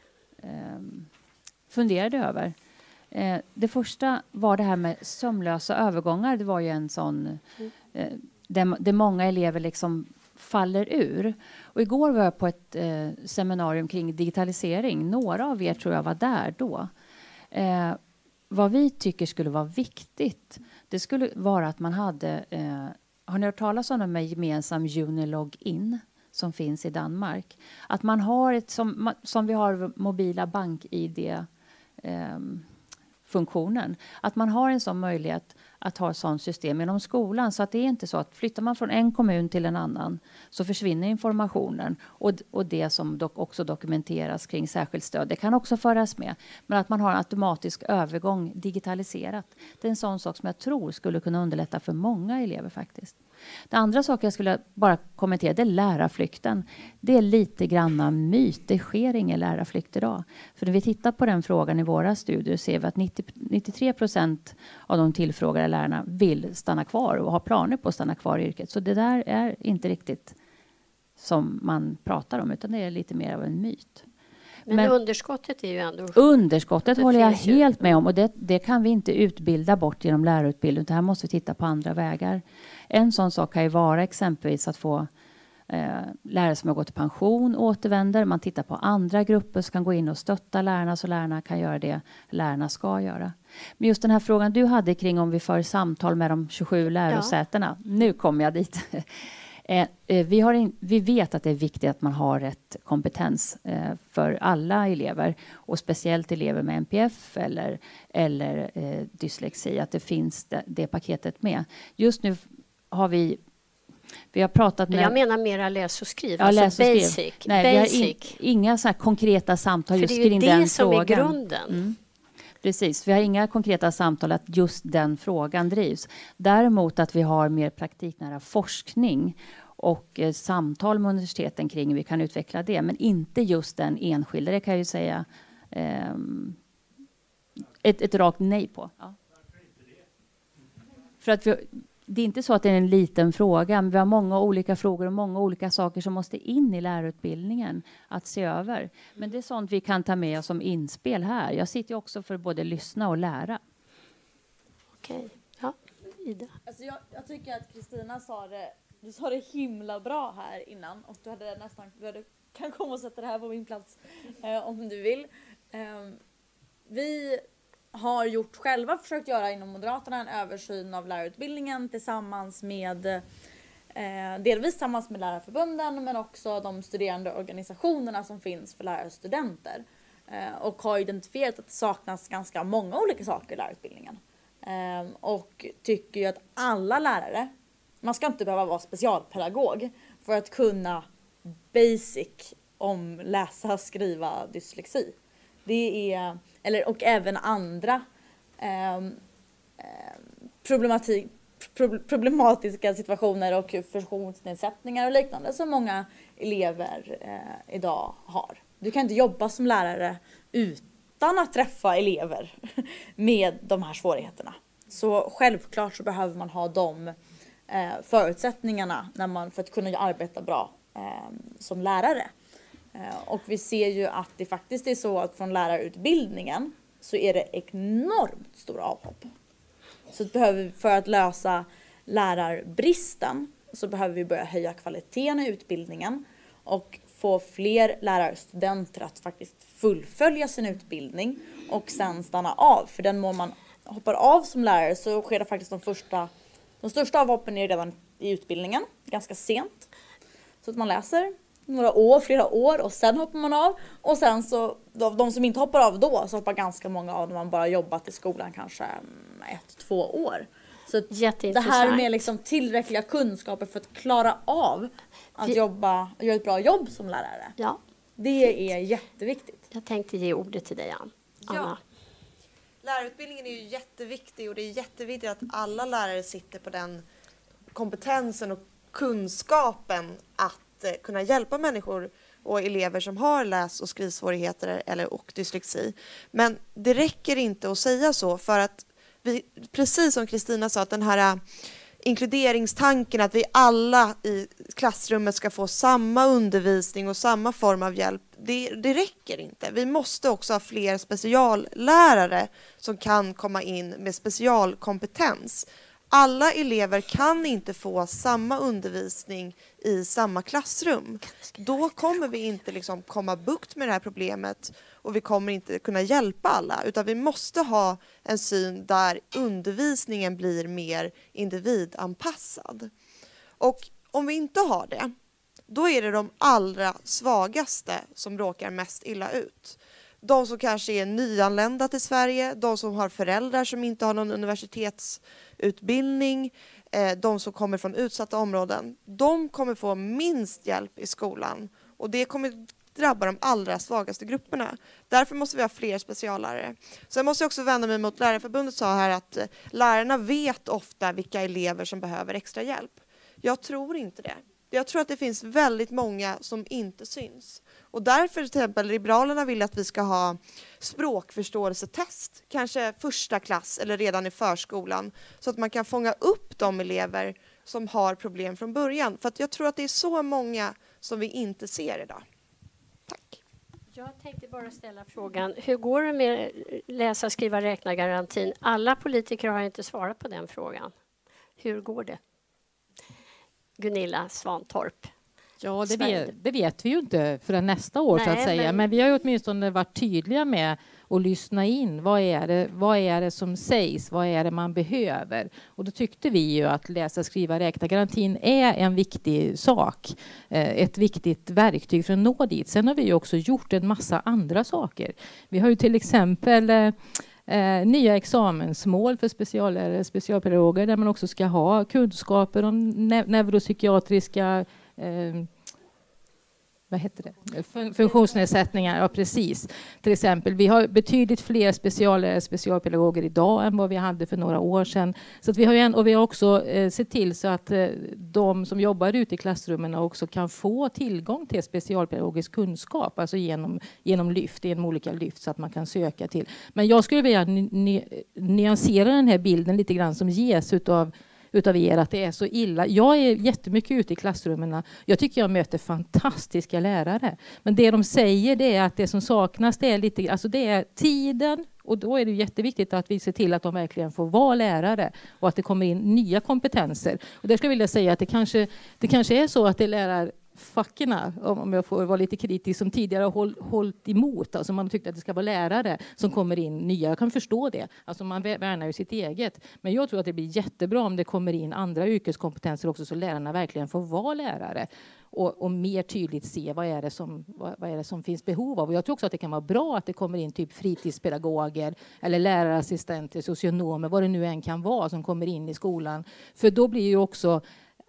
funderade över. Det första var det här med sömlösa övergångar. Det var ju en sån där många elever liksom faller ur. Och igår var jag på ett seminarium kring digitalisering. Några av er tror jag var där då. Vad vi tycker skulle vara viktigt, det skulle vara att man hade... har ni hört talas om en gemensam Unilog-in som finns i Danmark? Att man har ett som vi har mobila bank-ID funktionen. Att man har en sån möjlighet att ha ett sånt system inom skolan. Så att det är inte så att flyttar man från en kommun till en annan så försvinner informationen. Och det som också dokumenteras kring särskilt stöd, det kan också föras med. Men att man har en automatisk övergång digitaliserat. Det är en sån sak som jag tror skulle kunna underlätta för många elever faktiskt. Det andra saker jag skulle bara kommentera, det är lärarflykten. Det är lite granna myt. Det sker ingen lärarflykt idag. För när vi tittar på den frågan i våra studier ser vi att 93% av de tillfrågade lärarna vill stanna kvar och har planer på att stanna kvar i yrket. Så det där är inte riktigt som man pratar om, utan det är lite mer av en myt. Men underskottet är ju ändå... Underskottet håller jag helt med om. Och det kan vi inte utbilda bort genom lärarutbildning. Det här måste vi titta på andra vägar. En sån sak kan ju vara exempelvis att få lärare som har gått i pension återvänder. Man tittar på andra grupper som kan gå in och stötta lärarna så lärarna kan göra det lärarna ska göra. Men just den här frågan du hade kring om vi för samtal med de 27 lärosätena. Ja. Nu kommer jag dit. Vi vet att det är viktigt att man har rätt kompetens för alla elever och speciellt elever med NPF eller dyslexi, att det finns det paketet med. Just nu har vi har pratat med... Jag menar mera läs och skriv, ja, alltså läs och skriv. basic. Nej, basic. Vi har inga så här konkreta samtal just För kring den frågan. det är det som är grunden. Mm. Precis, vi har inga konkreta samtal att just den frågan drivs. Däremot att vi har mer praktiknära forskning och samtal med universiteten kring hur vi kan utveckla det. Men inte just den enskilda, det kan jag ju säga ett rakt nej på. Ja. För att det är inte så att det är en liten fråga, men vi har många olika frågor och många olika saker som måste in i lärarutbildningen att se över. Men det är sånt vi kan ta med oss som inspel här. Jag sitter ju också för både lyssna och lära. Okej, ja, Ida. Alltså jag tycker att Kristina du sa det himla bra här innan och du kan komma och sätta det här på min plats om du vill. Vi har försökt göra inom Moderaterna en översyn av lärarutbildningen tillsammans med delvis tillsammans med lärarförbunden men också de studerande organisationerna som finns för lärarstudenter och har identifierat att det saknas ganska många olika saker i lärarutbildningen och tycker ju att alla lärare, man ska inte behöva vara specialpedagog för att kunna basic om läsa, skriva, dyslexi. Det är, och även andra problematiska situationer och funktionsnedsättningar och liknande som många elever idag har. Du kan inte jobba som lärare utan att träffa elever med de här svårigheterna. Så självklart så behöver man ha de förutsättningarna för att kunna arbeta bra som lärare. Och vi ser ju att det faktiskt är så att från lärarutbildningen så är det enormt stora avhopp. Så för att lösa lärarbristen så behöver vi börja höja kvaliteten i utbildningen och få fler lärarstudenter att faktiskt fullfölja sin utbildning och sen stanna av. För den mån man hoppar av som lärare så sker det faktiskt de största avhoppen är redan i utbildningen, ganska sent. Så att man läser flera år och sen hoppar man av. Och sen så, de som inte hoppar av då så hoppar ganska många av när man bara jobbat i skolan kanske 1-2 år. Så det här med liksom tillräckliga kunskaper för att klara av att göra ett bra jobb som lärare. Ja. Det är jätteviktigt. Jag tänkte ge ordet till dig, Anna. Ja. Lärarutbildningen är ju jätteviktig och det är jätteviktigt att alla lärare sitter på den kompetensen och kunskapen att kunna hjälpa människor och elever som har läs- och skrivsvårigheter och dyslexi. Men det räcker inte att säga så, för att vi, precis som Kristina sa, att den här inkluderingstanken att vi alla i klassrummet ska få samma undervisning och samma form av hjälp, det räcker inte. Vi måste också ha fler speciallärare som kan komma in med specialkompetens. Alla elever kan inte få samma undervisning i samma klassrum. Då kommer vi inte komma bukt med det här problemet och vi kommer inte kunna hjälpa alla, utan vi måste ha en syn där undervisningen blir mer individanpassad. Och om vi inte har det, då är det de allra svagaste som råkar mest illa ut. De som kanske är nyanlända till Sverige, de som har föräldrar som inte har någon universitetsutbildning, de som kommer från utsatta områden, de kommer få minst hjälp i skolan. Och det kommer drabba de allra svagaste grupperna. Därför måste vi ha fler speciallärare. Sen måste jag också vända mig mot Lärarförbundet sa här att lärarna vet ofta vilka elever som behöver extra hjälp. Jag tror inte det. Jag tror att det finns väldigt många som inte syns. Och därför till exempel Liberalerna vill att vi ska ha språkförståelsetest, kanske första klass eller redan i förskolan, så att man kan fånga upp de elever som har problem från början. För att jag tror att det är så många som vi inte ser idag. Tack. Jag tänkte bara ställa frågan, hur går det med läsa, skriva, räkna garantin? Alla politiker har inte svarat på den frågan. Hur går det? Gunilla Svantorp. Ja, det vet vi ju inte förrän nästa år. Nej, så att säga. Men vi har ju åtminstone varit tydliga med att lyssna in. Vad är det som sägs? Vad är det man behöver? Och då tyckte vi ju att läsa, skriva, räkna garantin är en viktig sak. Ett viktigt verktyg för att nå dit. Sen har vi ju också gjort en massa andra saker. Vi har ju till exempel nya examensmål för speciallärare, specialpedagoger, där man också ska ha kunskaper om neuropsykiatriska funktionsnedsättningar. Ja, precis. Till exempel, vi har betydligt fler speciallärare, specialpedagoger idag än vad vi hade för några år sedan. Så att vi har också sett till så att de som jobbar ute i klassrummen också kan få tillgång till specialpedagogisk kunskap, alltså genom lyft, genom olika lyft, så att man kan söka till. Men jag skulle vilja nyansera den här bilden lite grann som ges utav er, att det är så illa. Jag är jättemycket ute i klassrummen. Jag tycker jag möter fantastiska lärare. Men det de säger, det är att det som saknas, det är tiden. Och då är det jätteviktigt att vi ser till att de verkligen får vara lärare och att det kommer in nya kompetenser. Och där skulle jag vilja säga att det kanske är så att det är lärarfackerna, om jag får vara lite kritisk, som tidigare har hållit emot. Alltså man tyckte att det ska vara lärare som kommer in nya. Jag kan förstå det. Alltså man värnar ju sitt eget. Men jag tror att det blir jättebra om det kommer in andra yrkeskompetenser också, så lärarna verkligen får vara lärare. Och mer tydligt se vad är det som finns behov av. Och jag tror också att det kan vara bra att det kommer in typ fritidspedagoger eller lärarassistenter, socionomer, vad det nu än kan vara, som kommer in i skolan. För då blir ju också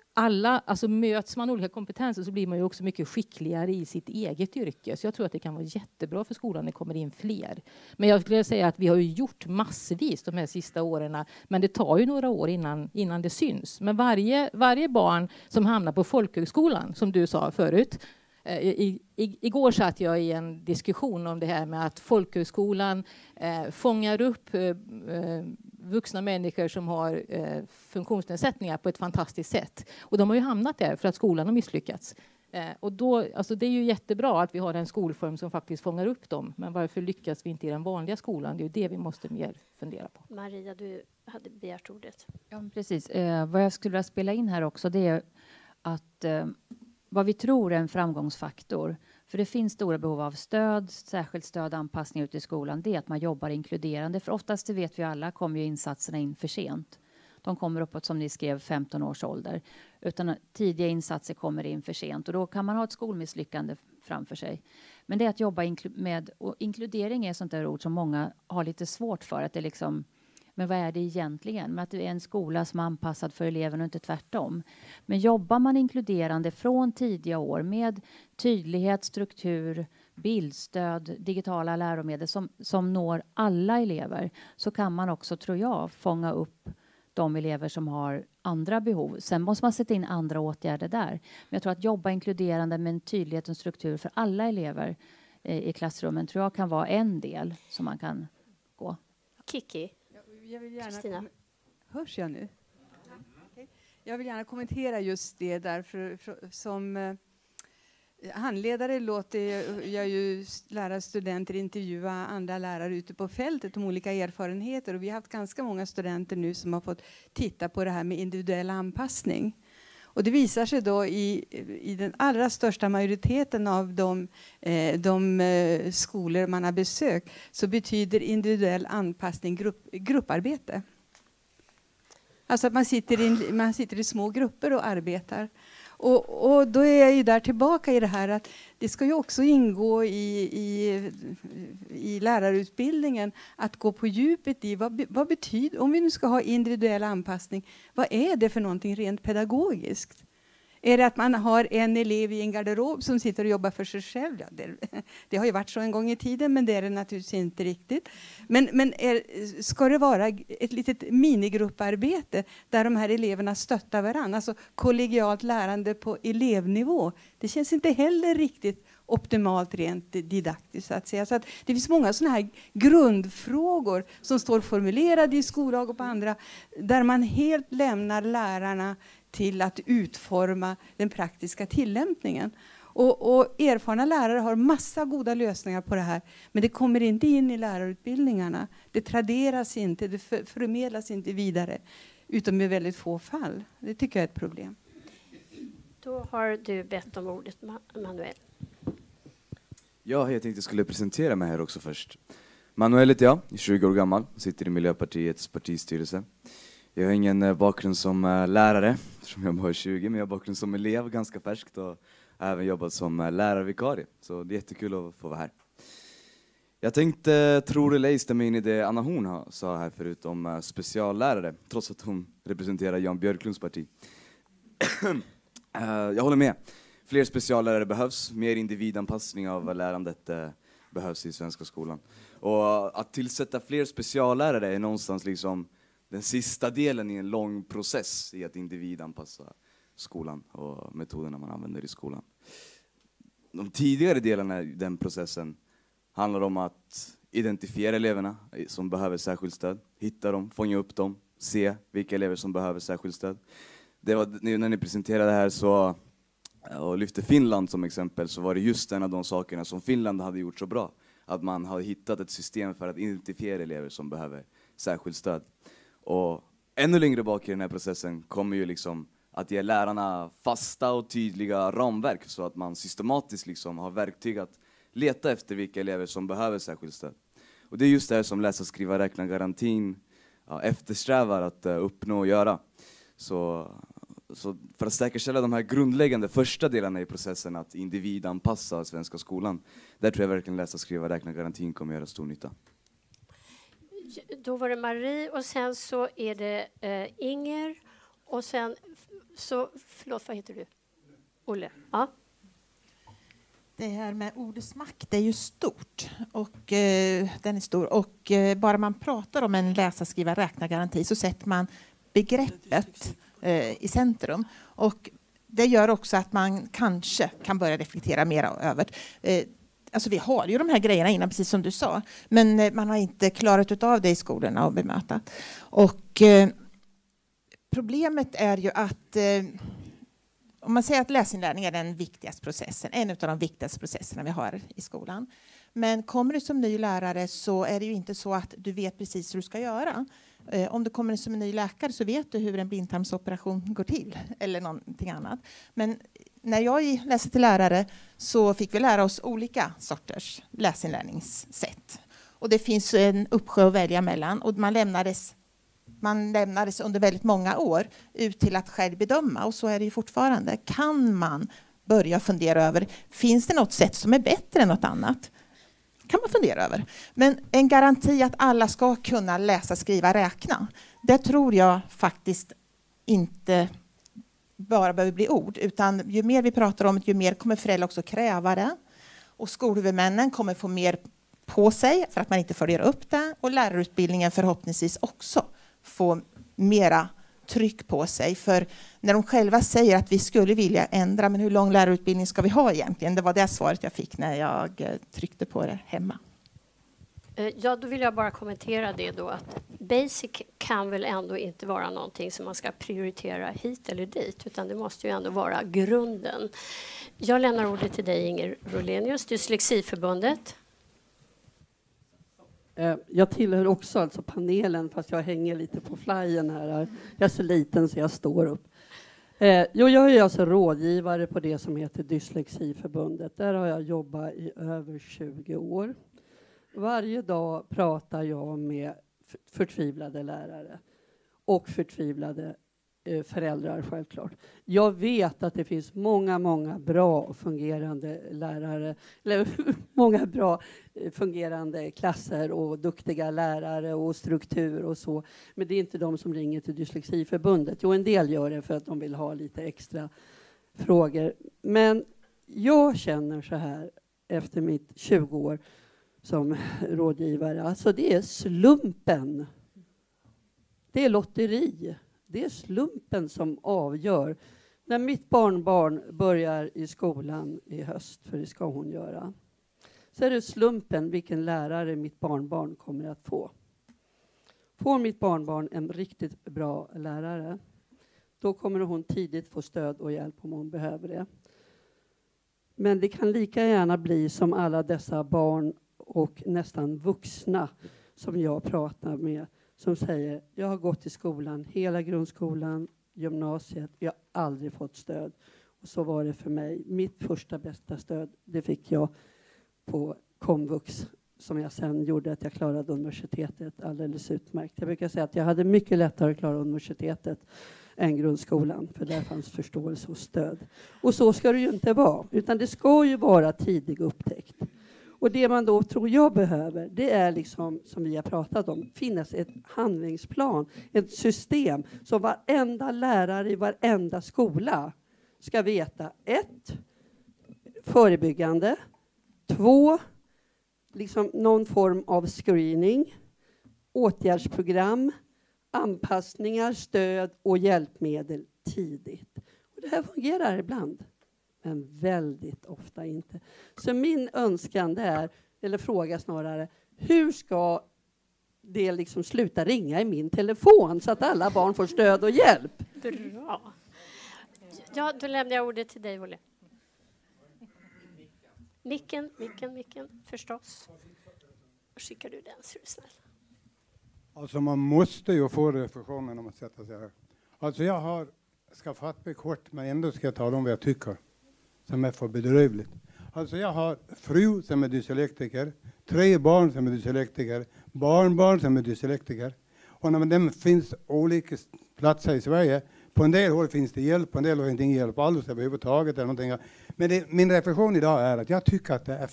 möts man olika kompetenser, så blir man ju också mycket skickligare i sitt eget yrke. Så jag tror att det kan vara jättebra för skolan när det kommer in fler. Men jag skulle säga att vi har ju gjort massvis de här sista åren. Men det tar ju några år innan det syns. Men varje barn som hamnar på folkhögskolan, som du sa förut. Igår satt jag i en diskussion om det här med att folkhögskolan fångar upp vuxna människor som har funktionsnedsättningar på ett fantastiskt sätt. Och de har ju hamnat där för att skolan har misslyckats. Och då, alltså det är ju jättebra att vi har en skolform som faktiskt fångar upp dem. Men varför lyckas vi inte i den vanliga skolan? Det är ju det vi måste mer fundera på. Maria, du hade begärt ordet. Ja, precis. Vad jag skulle vilja spela in här också, det är att vad vi tror är en framgångsfaktor. För det finns stora behov av stöd, särskilt stöd och anpassning ute i skolan. Det är att man jobbar inkluderande. För oftast, det vet vi alla, kommer ju insatserna in för sent. De kommer uppåt, som ni skrev, 15 års ålder. Utan tidiga insatser kommer in för sent. Och då kan man ha ett skolmisslyckande framför sig. Men det är att jobba med, och inkludering är sånt där ord som många har lite svårt för. Att det liksom, men vad är det egentligen? Men att det är en skola som är anpassad för eleven och inte tvärtom. Men jobbar man inkluderande från tidiga år med tydlighet, struktur, bildstöd, digitala läromedel som når alla elever, så kan man också, tror jag, fånga upp de elever som har andra behov. Sen måste man sätta in andra åtgärder där. Men jag tror att jobba inkluderande med en tydlighet och struktur för alla elever i klassrummen tror jag kan vara en del som man kan gå. Kiki, Jag vill gärna Kristina. Hörs jag nu? Okay. Jag vill gärna kommentera just det därför som handledare låter jag ju lärarstudenter intervjua andra lärare ute på fältet om olika erfarenheter. Och vi har haft ganska många studenter nu som har fått titta på det här med individuell anpassning. Och det visar sig då i den allra största majoriteten av de skolor man har besökt så betyder individuell anpassning grupparbete. Alltså att man sitter i små grupper och arbetar. Och då är jag ju där tillbaka i det här att det ska ju också ingå i lärarutbildningen att gå på djupet i vad betyder, om vi nu ska ha individuell anpassning, vad är det för någonting rent pedagogiskt? Är det att man har en elev i en garderob som sitter och jobbar för sig själv? Ja, det har ju varit så en gång i tiden, men det är det naturligtvis inte riktigt. Men ska det vara ett litet minigrupparbete där de här eleverna stöttar varandra? Alltså kollegialt lärande på elevnivå. Det känns inte heller riktigt optimalt rent didaktiskt så att säga. Så att det finns många sådana här grundfrågor som står formulerade i skollag och på andra där man helt lämnar lärarna till att utforma den praktiska tillämpningen. Och erfarna lärare har massa goda lösningar på det här, men det kommer inte in i lärarutbildningarna. Det traderas inte, det förmedlas inte vidare, utom i väldigt få fall. Det tycker jag är ett problem. Då har du bett om ordet, Manuel. Ja, jag tänkte jag skulle presentera mig här också först. Manuel heter jag, är 20 år gammal, sitter i Miljöpartiets partistyrelse. Jag har ingen bakgrund som lärare, eftersom jag bara är 20, men jag har bakgrund som elev, ganska färskt, och även jobbat som lärarvikarie. Så det är jättekul att få vara här. Jag tänkte, tror eller ej, stämma in i det Anna Horn sa här förut om speciallärare, trots att hon representerar Jan Björklunds parti. Jag håller med. Fler speciallärare behövs, mer individanpassning av lärandet behövs i svenska skolan. Och att tillsätta fler speciallärare är någonstans liksom den sista delen i en lång process i att individanpassa skolan och metoderna man använder i skolan. De tidigare delarna i den processen handlar om att identifiera eleverna som behöver särskilt stöd, hitta dem, fånga upp dem, se vilka elever som behöver särskilt stöd. Det var, när ni presenterade det här så, och lyfte Finland som exempel, så var det just en av de sakerna som Finland hade gjort så bra. Att man hade hittat ett system för att identifiera elever som behöver särskilt stöd. Och ännu längre bak i den här processen kommer ju liksom att ge lärarna fasta och tydliga ramverk så att man systematiskt liksom har verktyg att leta efter vilka elever som behöver särskilt stöd. Och det är just det här som läsa, skriva, räkna garantin eftersträvar att uppnå och göra. Så för att säkerställa de här grundläggande första delarna i processen att individanpassa svenska skolan, där tror jag verkligen läsa, skriva, räkna garantin kommer göra stor nytta. Då var det Marie och sen så är det Inger och sen så, förlåt, vad heter du? Olle. Ja. Det här med ordets makt är ju stort och den är stor och bara man pratar om en läsa, skriva, räkna garanti så sätter man begreppet i centrum och det gör också att man kanske kan börja reflektera mer över. Alltså vi har ju de här grejerna innan, precis som du sa, men man har inte klarat av det i skolorna och bemöta. Och problemet är ju att om man säger att läsinlärning är den viktigaste processen, en av de viktigaste processerna vi har i skolan. Men kommer du som ny lärare så är det ju inte så att du vet precis hur du ska göra. Om du kommer som en ny läkare så vet du hur en blindtarmsoperation går till eller någonting annat. Men när jag läste till lärare så fick vi lära oss olika sorters läsinlärningssätt. Och det finns en uppsjö att välja mellan och man lämnades under väldigt många år ut till att själv bedöma och så är det ju fortfarande. Kan man börja fundera över, finns det något sätt som är bättre än något annat? Kan man fundera över. Men en garanti att alla ska kunna läsa, skriva, räkna. Det tror jag faktiskt inte bara behöver bli ord. Utan ju mer vi pratar om det, ju mer kommer föräldrar också kräva det. Och skolhuvudmännen kommer få mer på sig för att man inte följer upp det. Och lärarutbildningen förhoppningsvis också få mera tryck på sig. För när de själva säger att vi skulle vilja ändra, men hur lång lärarutbildning ska vi ha egentligen? Det var det svaret jag fick när jag tryckte på det hemma. Ja, då vill jag bara kommentera det då att basic kan väl ändå inte vara någonting som man ska prioritera hit eller dit, utan det måste ju ändå vara grunden. Jag lämnar ordet till dig, Inger Rolenius, Dyslexiförbundet. Jag tillhör också alltså panelen, fast jag hänger lite på flyen här. Jag är så liten så jag står upp. Jag är alltså rådgivare på det som heter Dyslexiförbundet. Där har jag jobbat i över 20 år. Varje dag pratar jag med förtvivlade lärare och förtvivlade föräldrar självklart. Jag vet att det finns många bra och fungerande lärare, eller många bra fungerande klasser och duktiga lärare och struktur och så. Men det är inte de som ringer till Dyslexiförbundet. Jo, en del gör det för att de vill ha lite extra frågor. Men jag känner så här efter mitt 20 år som rådgivare. Alltså det är slumpen. Det är lotteri. Det är slumpen som avgör. När mitt barnbarn börjar i skolan i höst, för det ska hon göra, så är det slumpen vilken lärare mitt barnbarn kommer att få. Får mitt barnbarn en riktigt bra lärare, då kommer hon tidigt få stöd och hjälp om hon behöver det. Men det kan lika gärna bli som alla dessa barn och nästan vuxna som jag pratar med, som säger, jag har gått i skolan, hela grundskolan, gymnasiet, jag har aldrig fått stöd. Och så var det för mig. Mitt första bästa stöd, det fick jag på komvux, som jag sen gjorde att jag klarade universitetet alldeles utmärkt. Jag brukar säga att jag hade mycket lättare att klara universitetet än grundskolan, för där fanns förståelse och stöd. Och så ska det ju inte vara, utan det ska ju vara tidig upptäckt. Och det man då tror jag behöver, det är liksom, som vi har pratat om, finnas ett handlingsplan, ett system som varenda lärare i varenda skola ska veta. 1. Förebyggande. 2. Liksom någon form av screening. Åtgärdsprogram. Anpassningar, stöd och hjälpmedel tidigt. Och det här fungerar ibland. Men väldigt ofta inte. Så min önskan är, eller fråga snarare, hur ska det liksom sluta ringa i min telefon så att alla barn får stöd och hjälp? Bra. Ja, då lämnar jag ordet till dig, Olle. Micken, förstås. Skickar du den, så är du snäll. Alltså man måste ju få reflektionen om att sätta sig här. Alltså jag ska fatta mig kort, men ändå ska jag tala om vad jag tycker. Som är för bedrövligt. Alltså jag har fru som är dyslektiker, 3 barn som är dyslektiker, barnbarn som är dyslektiker. Och när det finns olika platser i Sverige, på en del håll finns det hjälp, på en del håll finns det ingen hjälp alls överhuvudtaget eller någonting. Men min reflektion idag är att jag tycker att det är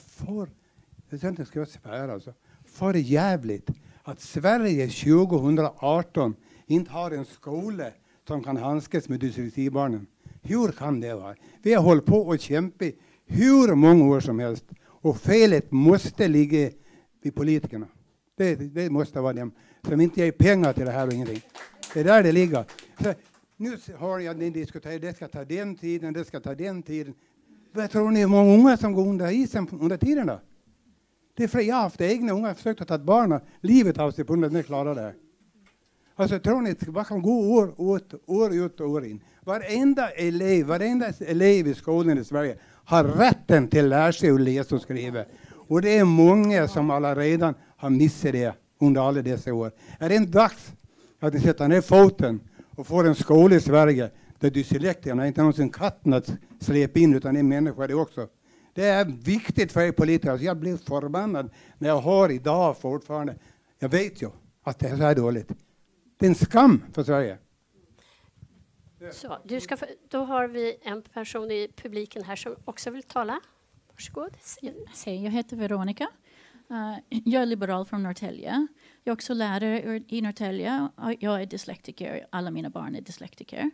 för jävligt att Sverige 2018 inte har en skola som kan handskas med dyslexibarnen. Hur kan det vara? Vi har hållit på och kämpat hur många år som helst. Och felet måste ligga vid politikerna. Det måste vara dem som inte ger pengar till det här och ingenting. Det är där det ligger. Så, nu har jag diskuterat, det ska ta den tiden, det ska ta den tiden. Vad tror ni hur många unga som går under isen under tiden då? Det är för jag har haft egna unga, försökt att ta barnen livet av sig på grund av att de klarar det. Alltså tror ni att det kan gå år ut och år in. Varenda elev i skolan i Sverige har rätten till att lära sig att läsa och skriva. Och det är många som alla redan har missat det under alla dessa år. Är det inte dags att ni sätter ner foten och får en skola i Sverige där dyslektikerna inte har någonsin katten att släpa in, utan är människor det också. Det är viktigt för er politiker. Alltså jag blir förbannad när jag har idag fortfarande. Jag vet ju att det är så här dåligt. Det är en skam för Sverige. Så, då har vi en person i publiken här som också vill tala. Varsågod. Hej, jag heter Veronica. Jag är liberal från Norrtälje. Jag är också lärare i Norrtälje. Jag är dyslektiker. Alla mina barn är dyslektiker.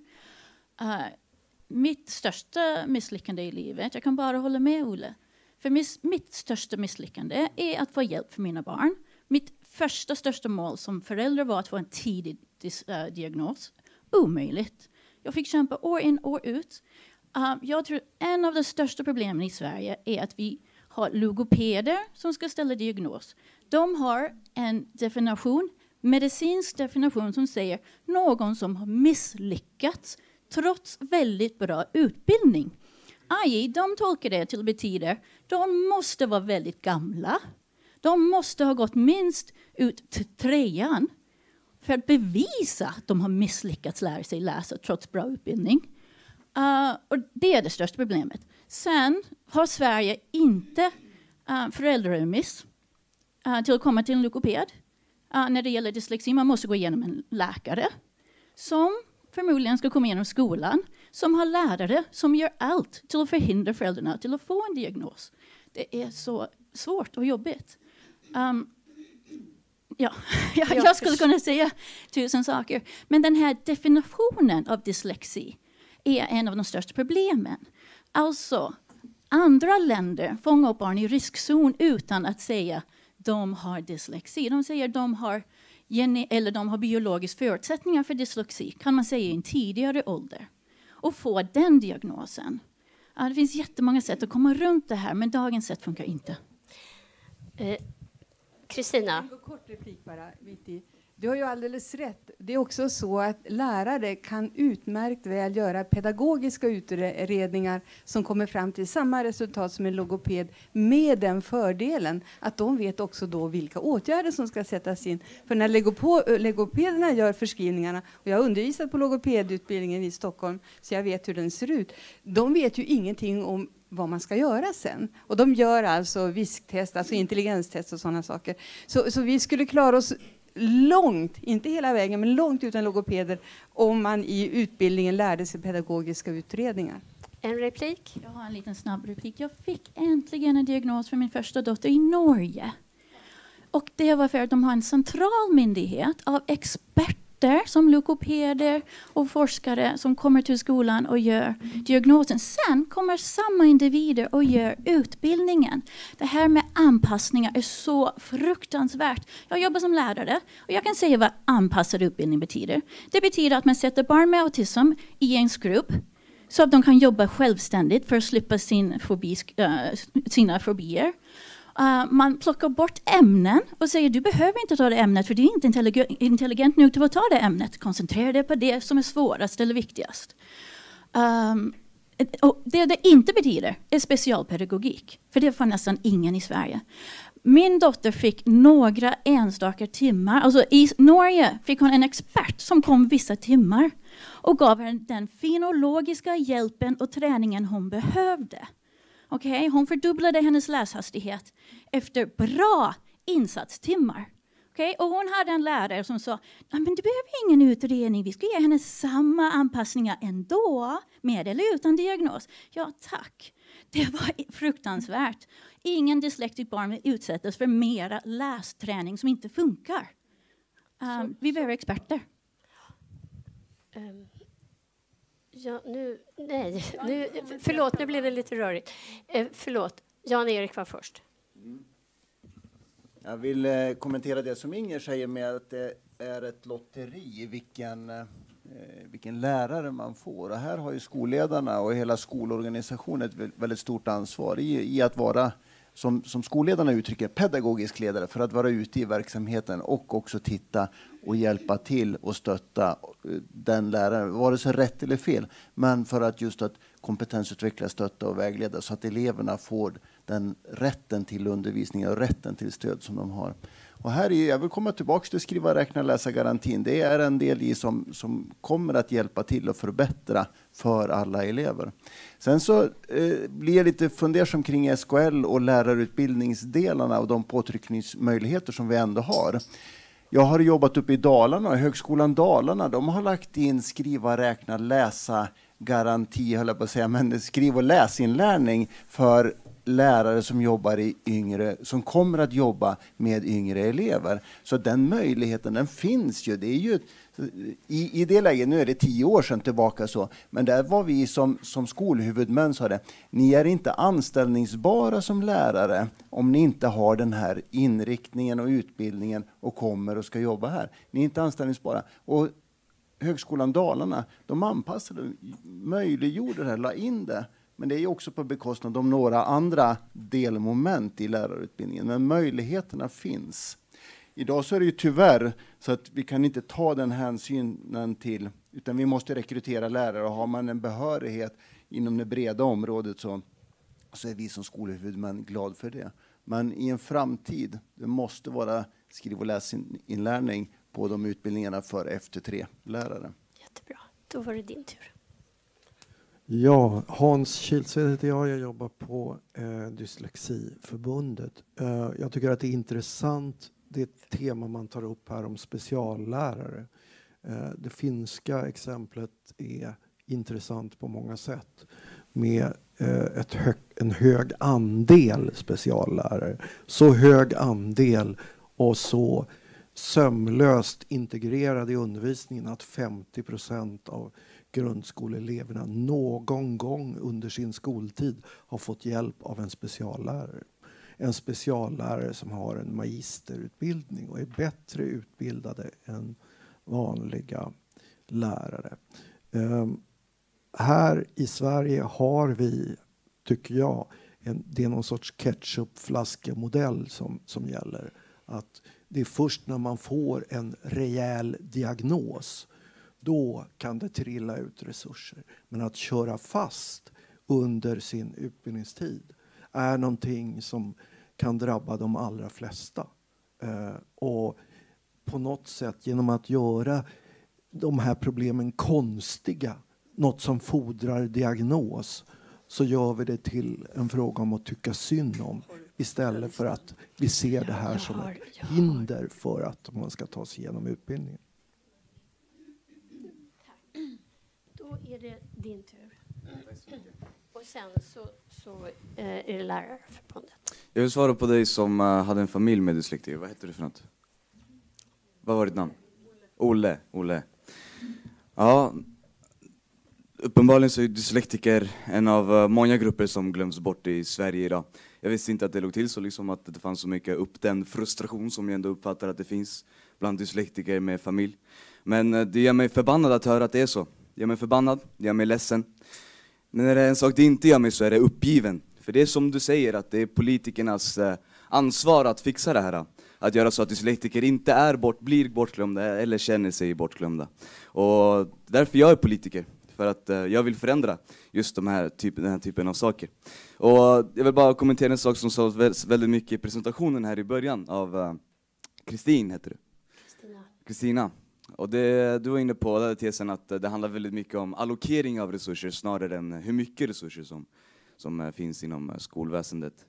Mitt största misslyckande i livet, jag kan bara hålla med Olle. För mitt största misslyckande är att få hjälp för mina barn. Mitt största mål som förälder var att få en diagnos. Omöjligt. Jag fick kämpa år in, år ut. Jag tror en av de största problemen i Sverige är att vi har logopeder som ska ställa diagnos. De har en definition, medicinsk definition som säger någon som har misslyckats trots väldigt bra utbildning. De tolkar det till betyder de måste vara väldigt gamla. De måste ha gått minst ut till 3:an för att bevisa att de har misslyckats lära sig läsa trots bra utbildning. Och det är det största problemet. Sen har Sverige inte föräldraremiss till att komma till en logoped. När det gäller dyslexi, man måste gå igenom en läkare som förmodligen ska komma igenom skolan, som har lärare som gör allt till att förhindra föräldrarna till att få en diagnos. Det är så svårt och jobbigt. Jag skulle kunna säga 1000 saker. Men den här definitionen av dyslexi är en av de största problemen. Alltså, andra länder fångar upp barn i riskzon utan att säga de har dyslexi. De säger de har biologiska förutsättningar för dyslexi, kan man säga i en tidigare ålder. Och få den diagnosen. Det finns jättemånga sätt att komma runt det här, men dagens sätt funkar inte. Kristina? En kort replik bara, Vitti. Du har ju alldeles rätt. Det är också så att lärare kan utmärkt väl göra pedagogiska utredningar som kommer fram till samma resultat som en logoped, med den fördelen att de vet också då vilka åtgärder som ska sättas in. För när logopederna gör förskrivningarna, och jag har undervisat på logopedutbildningen i Stockholm så jag vet hur den ser ut, de vet ju ingenting om vad man ska göra sen. Och de gör alltså visktest, alltså intelligenstest och sådana saker. Så vi skulle klara oss långt, inte hela vägen, men långt utan logopeder om man i utbildningen lärde sig pedagogiska utredningar. En replik? Jag har en liten snabb replik. Jag fick äntligen en diagnos för min första dotter i Norge. Och det var för att de har en central myndighet av experter som logopeder och forskare som kommer till skolan och gör diagnosen. Sen kommer samma individer och gör utbildningen. Det här med anpassningar är så fruktansvärt. Jag jobbar som lärare och jag kan säga vad anpassad utbildning betyder. Det betyder att man sätter barn med autism i en grupp så att de kan jobba självständigt för att slippa sina fobier. Man plockar bort ämnen och säger du behöver inte ta det ämnet för du är inte intelligent nog till att ta det ämnet. Koncentrera dig på det som är svårast eller viktigast. Och det inte betyder är specialpedagogik. För det får nästan ingen i Sverige. Min dotter fick några enstaka timmar. Alltså i Norge fick hon en expert som kom vissa timmar. Och gav henne den finologiska hjälpen och träningen hon behövde. Okay? Hon fördubblade hennes läshastighet efter bra insatstimmar. Okay? Och hon hade en lärare som sa, men du behöver ingen utredning, vi ska ge henne samma anpassningar ändå, med eller utan diagnos. Ja, tack. Det var fruktansvärt. Ingen dyslektisk barn vill utsättas för mera lästräning som inte funkar. Vi behöver experter. Förlåt, nu blev det lite rörigt. Förlåt, Jan-Erik var först. Jag vill kommentera det som Inger säger med att det är ett lotteri vilken lärare man får. Och här har ju skolledarna och hela skolorganisationen ett väldigt stort ansvar i att vara, som skolledarna uttrycker, pedagogisk ledare, för att vara ute i verksamheten och också titta och hjälpa till och stötta den läraren, vare sig rätt eller fel, men för att just att kompetensutveckla, stötta och vägleda så att eleverna får den rätten till undervisning och rätten till stöd som de har. Och här jag vill komma tillbaka till skriva, räkna, läsa garantin. Det är en del i som kommer att hjälpa till att förbättra för alla elever. Sen så blir jag lite fundersam kring SKL och lärarutbildningsdelarna och de påtryckningsmöjligheter som vi ändå har. Jag har jobbat uppe i Dalarna, Högskolan Dalarna. De har lagt in skriva, räkna, läsa garanti, höll jag på att säga, men skriv- och läsinlärning för lärare som jobbar som kommer att jobba med yngre elever. Så den möjligheten, den finns ju. Det är ju i det läget, nu är det 10 år sedan tillbaka så, men där var vi som skolhuvudmän sa det, ni är inte anställningsbara som lärare om ni inte har den här inriktningen och utbildningen och kommer och ska jobba här. Ni är inte anställningsbara. Och Högskolan Dalarna, de anpassade, möjliggjorde det här, la in det. Men det är ju också på bekostnad av några andra delmoment i lärarutbildningen. Men möjligheterna finns. Idag så är det ju tyvärr så att vi kan inte ta den hänsynen till, utan vi måste rekrytera lärare. Och har man en behörighet inom det breda området så är vi som skolhuvudmän glad för det. Men i en framtid, det måste vara skriv- och läsinlärning på de utbildningarna för efter 3-lärare. Jättebra. Då var det din tur. Ja, Hans Kilsved heter jag jobbar på Dyslexiförbundet. Jag tycker att det är intressant det tema man tar upp här om speciallärare. Det finska exemplet är intressant på många sätt med en hög andel speciallärare. Så hög andel och så sömlöst integrerad i undervisningen att 50% av grundskoleeleverna någon gång under sin skoltid har fått hjälp av en speciallärare. En speciallärare som har en magisterutbildning och är bättre utbildade än vanliga lärare. Här i Sverige har vi, tycker jag, det är någon sorts ketchupflaskemodell som gäller. Att det är först när man får en rejäl diagnos, då kan det trilla ut resurser. Men att köra fast under sin utbildningstid är någonting som kan drabba de allra flesta. Och på något sätt, genom att göra de här problemen konstiga, något som fordrar diagnos, så gör vi det till en fråga om att tycka synd om, istället för att vi ser det här som ett hinder för att man ska ta sig igenom utbildningen. Då är det din tur. Och sen så är det Lärarförbundet. Jag vill svara på dig som hade en familj med dyslekti. Vad heter du för något? Vad var ditt namn? Olle. Ja, uppenbarligen så är dyslektiker en av många grupper som glöms bort i Sverige idag. Jag visste inte att det låg till så, liksom att det fanns så mycket uppdämd frustration som jag ändå uppfattar att det finns bland dyslektiker med familj. Men det gör mig förbannad att höra att det är så. Det gör mig förbannad, det gör mig ledsen. Men när det är en sak det inte gör mig så är det uppgiven. För det är som du säger, att det är politikernas ansvar att fixa det här. Att göra så att dyslektiker inte blir bortglömda eller känner sig bortglömda. Och därför jag är politiker. För att jag vill förändra just den här typen av saker. Och jag vill bara kommentera en sak som sades väldigt mycket i presentationen här i början av Kristin, heter du? Kristina. Och du var inne på tesen att det handlar väldigt mycket om allokering av resurser snarare än hur mycket resurser som finns inom skolväsendet.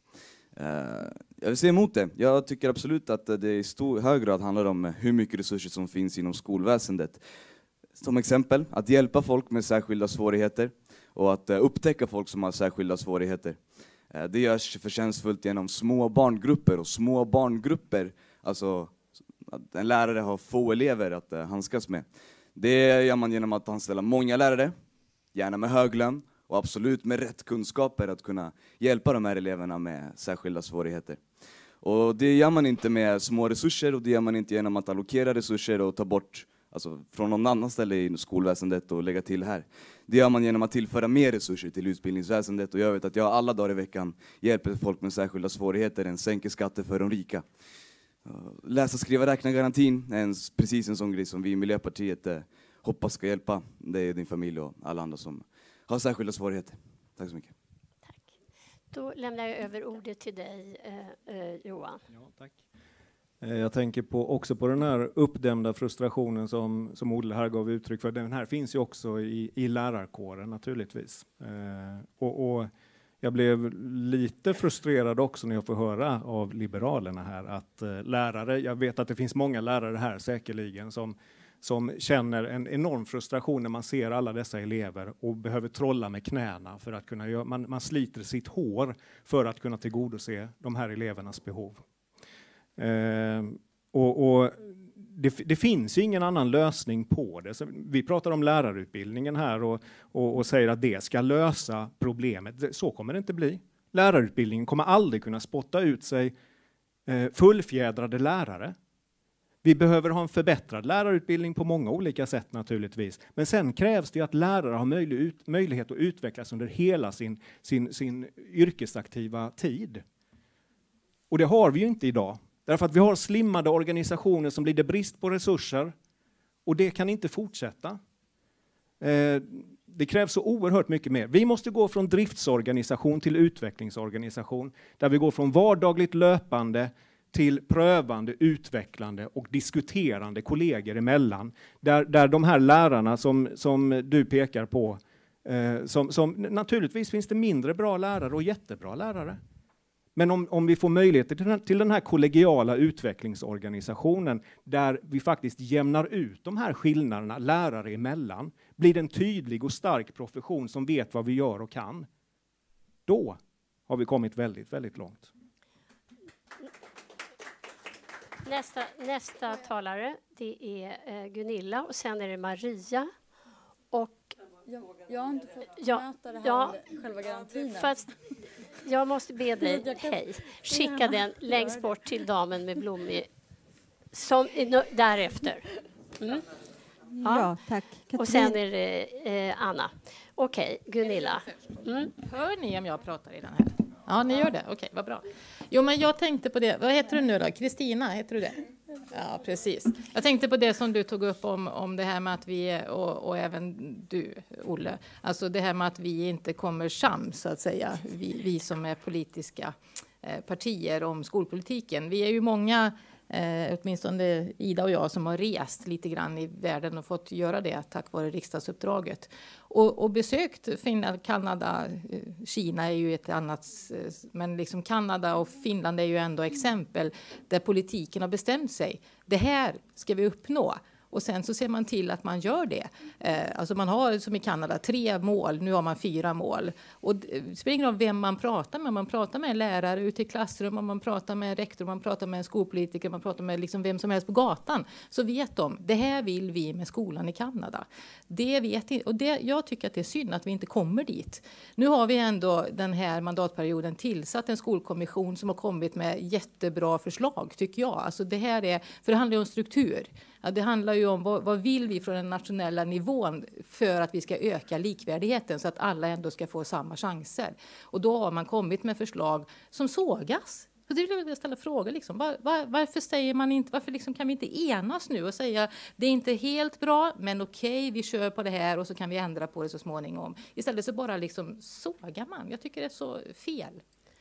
Jag vill säga emot det. Jag tycker absolut att det i hög grad handlar om hur mycket resurser som finns inom skolväsendet. Som exempel, att hjälpa folk med särskilda svårigheter och att upptäcka folk som har särskilda svårigheter. Det görs förtjänstfullt genom små barngrupper, och små barngrupper, alltså att en lärare har få elever att handskas med. Det gör man genom att anställa många lärare, gärna med hög lön och absolut med rätt kunskaper att kunna hjälpa de här eleverna med särskilda svårigheter. Och det gör man inte med små resurser, och det gör man inte genom att allokera resurser och ta bort från någon annan ställe i skolväsendet och lägga till här. Det gör man genom att tillföra mer resurser till utbildningsväsendet, och jag vet att jag alla dagar i veckan hjälper folk med särskilda svårigheter än sänker skatter för de rika. Läsa, skriva, räkna garantin är precis en sån grej som vi i Miljöpartiet hoppas ska hjälpa dig, din familj och alla andra som har särskilda svårigheter. Tack så mycket. Tack. Då lämnar jag över ordet till dig, Johan. Ja, tack. Jag tänker också på den här uppdämda frustrationen som Olle här gav uttryck för. Den här finns ju också i lärarkåren naturligtvis. Och jag blev lite frustrerad också när jag får höra av Liberalerna här att lärare, jag vet att det finns många lärare här säkerligen som som känner en enorm frustration när man ser alla dessa elever och behöver trolla med knäna för att kunna göra, man sliter sitt hår för att kunna tillgodose de här elevernas behov. Det finns ju ingen annan lösning på det. Så vi pratar om lärarutbildningen här och säger att det ska lösa problemet. Så kommer det inte bli. Lärarutbildningen kommer aldrig kunna spotta ut sig fullfjädrade lärare. Vi behöver ha en förbättrad lärarutbildning på många olika sätt naturligtvis. Men sen krävs det att lärare har möjlighet att utvecklas under hela sin yrkesaktiva tid. Och det har vi ju inte idag. Därför att vi har slimmade organisationer som blir det brist på resurser. Och det kan inte fortsätta. Det krävs så oerhört mycket mer. Vi måste gå från driftsorganisation till utvecklingsorganisation. Där vi går från vardagligt löpande till prövande, utvecklande och diskuterande kollegor emellan. Där de här lärarna som du pekar på, som naturligtvis finns det mindre bra lärare och jättebra lärare. Men om vi får möjligheter till den här kollegiala utvecklingsorganisationen där vi faktiskt jämnar ut de här skillnaderna lärare emellan, blir det en tydlig och stark profession som vet vad vi gör och kan. Då har vi kommit väldigt, väldigt långt. Nästa talare, det är Gunilla och sen är det Maria. Och jag har inte fått mäta det här själva garantin. Fast jag måste be dig, skicka den längst bort till damen med blommig, som därefter. Mm. Ja, tack. Och sen är det Anna. Okej, Gunilla. Mm. Hör ni om jag pratar i den här? Ja, ni gör det. Okej, vad bra. Jo, men jag tänkte på det. Vad heter du nu då? Kristina, heter du det? Ja, precis. Jag tänkte på det som du tog upp om det här med att vi, och även du, Olle, alltså det här med att vi inte kommer sams, så att säga, vi som är politiska partier om skolpolitiken. Vi är ju många, åtminstone Ida och jag, som har rest lite grann i världen och fått göra det tack vare riksdagsuppdraget. Och besökt Finland, Kanada, Kina är ju ett annat, men liksom Kanada och Finland är ju ändå exempel där politiken har bestämt sig. Det här ska vi uppnå. Och sen så ser man till att man gör det. Alltså man har som i Kanada 3 mål, nu har man 4 mål. Och det spelar ingen roll vem man pratar med. Man pratar med en lärare ute i klassrum, man pratar med en rektor, man pratar med en skolpolitiker, man pratar med liksom vem som helst på gatan. Så vet de, det här vill vi med skolan i Kanada. Det vet inte, och jag tycker att det är synd att vi inte kommer dit. Nu har vi ändå den här mandatperioden tillsatt en skolkommission som har kommit med jättebra förslag, tycker jag. Alltså det här är, för det handlar ju om struktur. Ja, det handlar ju om vad vill vi från den nationella nivån för att vi ska öka likvärdigheten så att alla ändå ska få samma chanser. Och då har man kommit med förslag som sågas. Så det vill jag ställa frågor. Liksom. Varför säger man inte, varför liksom kan vi inte enas nu och säga det är inte helt bra, men okej, vi kör på det här och så kan vi ändra på det så småningom. Istället så bara liksom sågar man. Jag tycker det är så fel.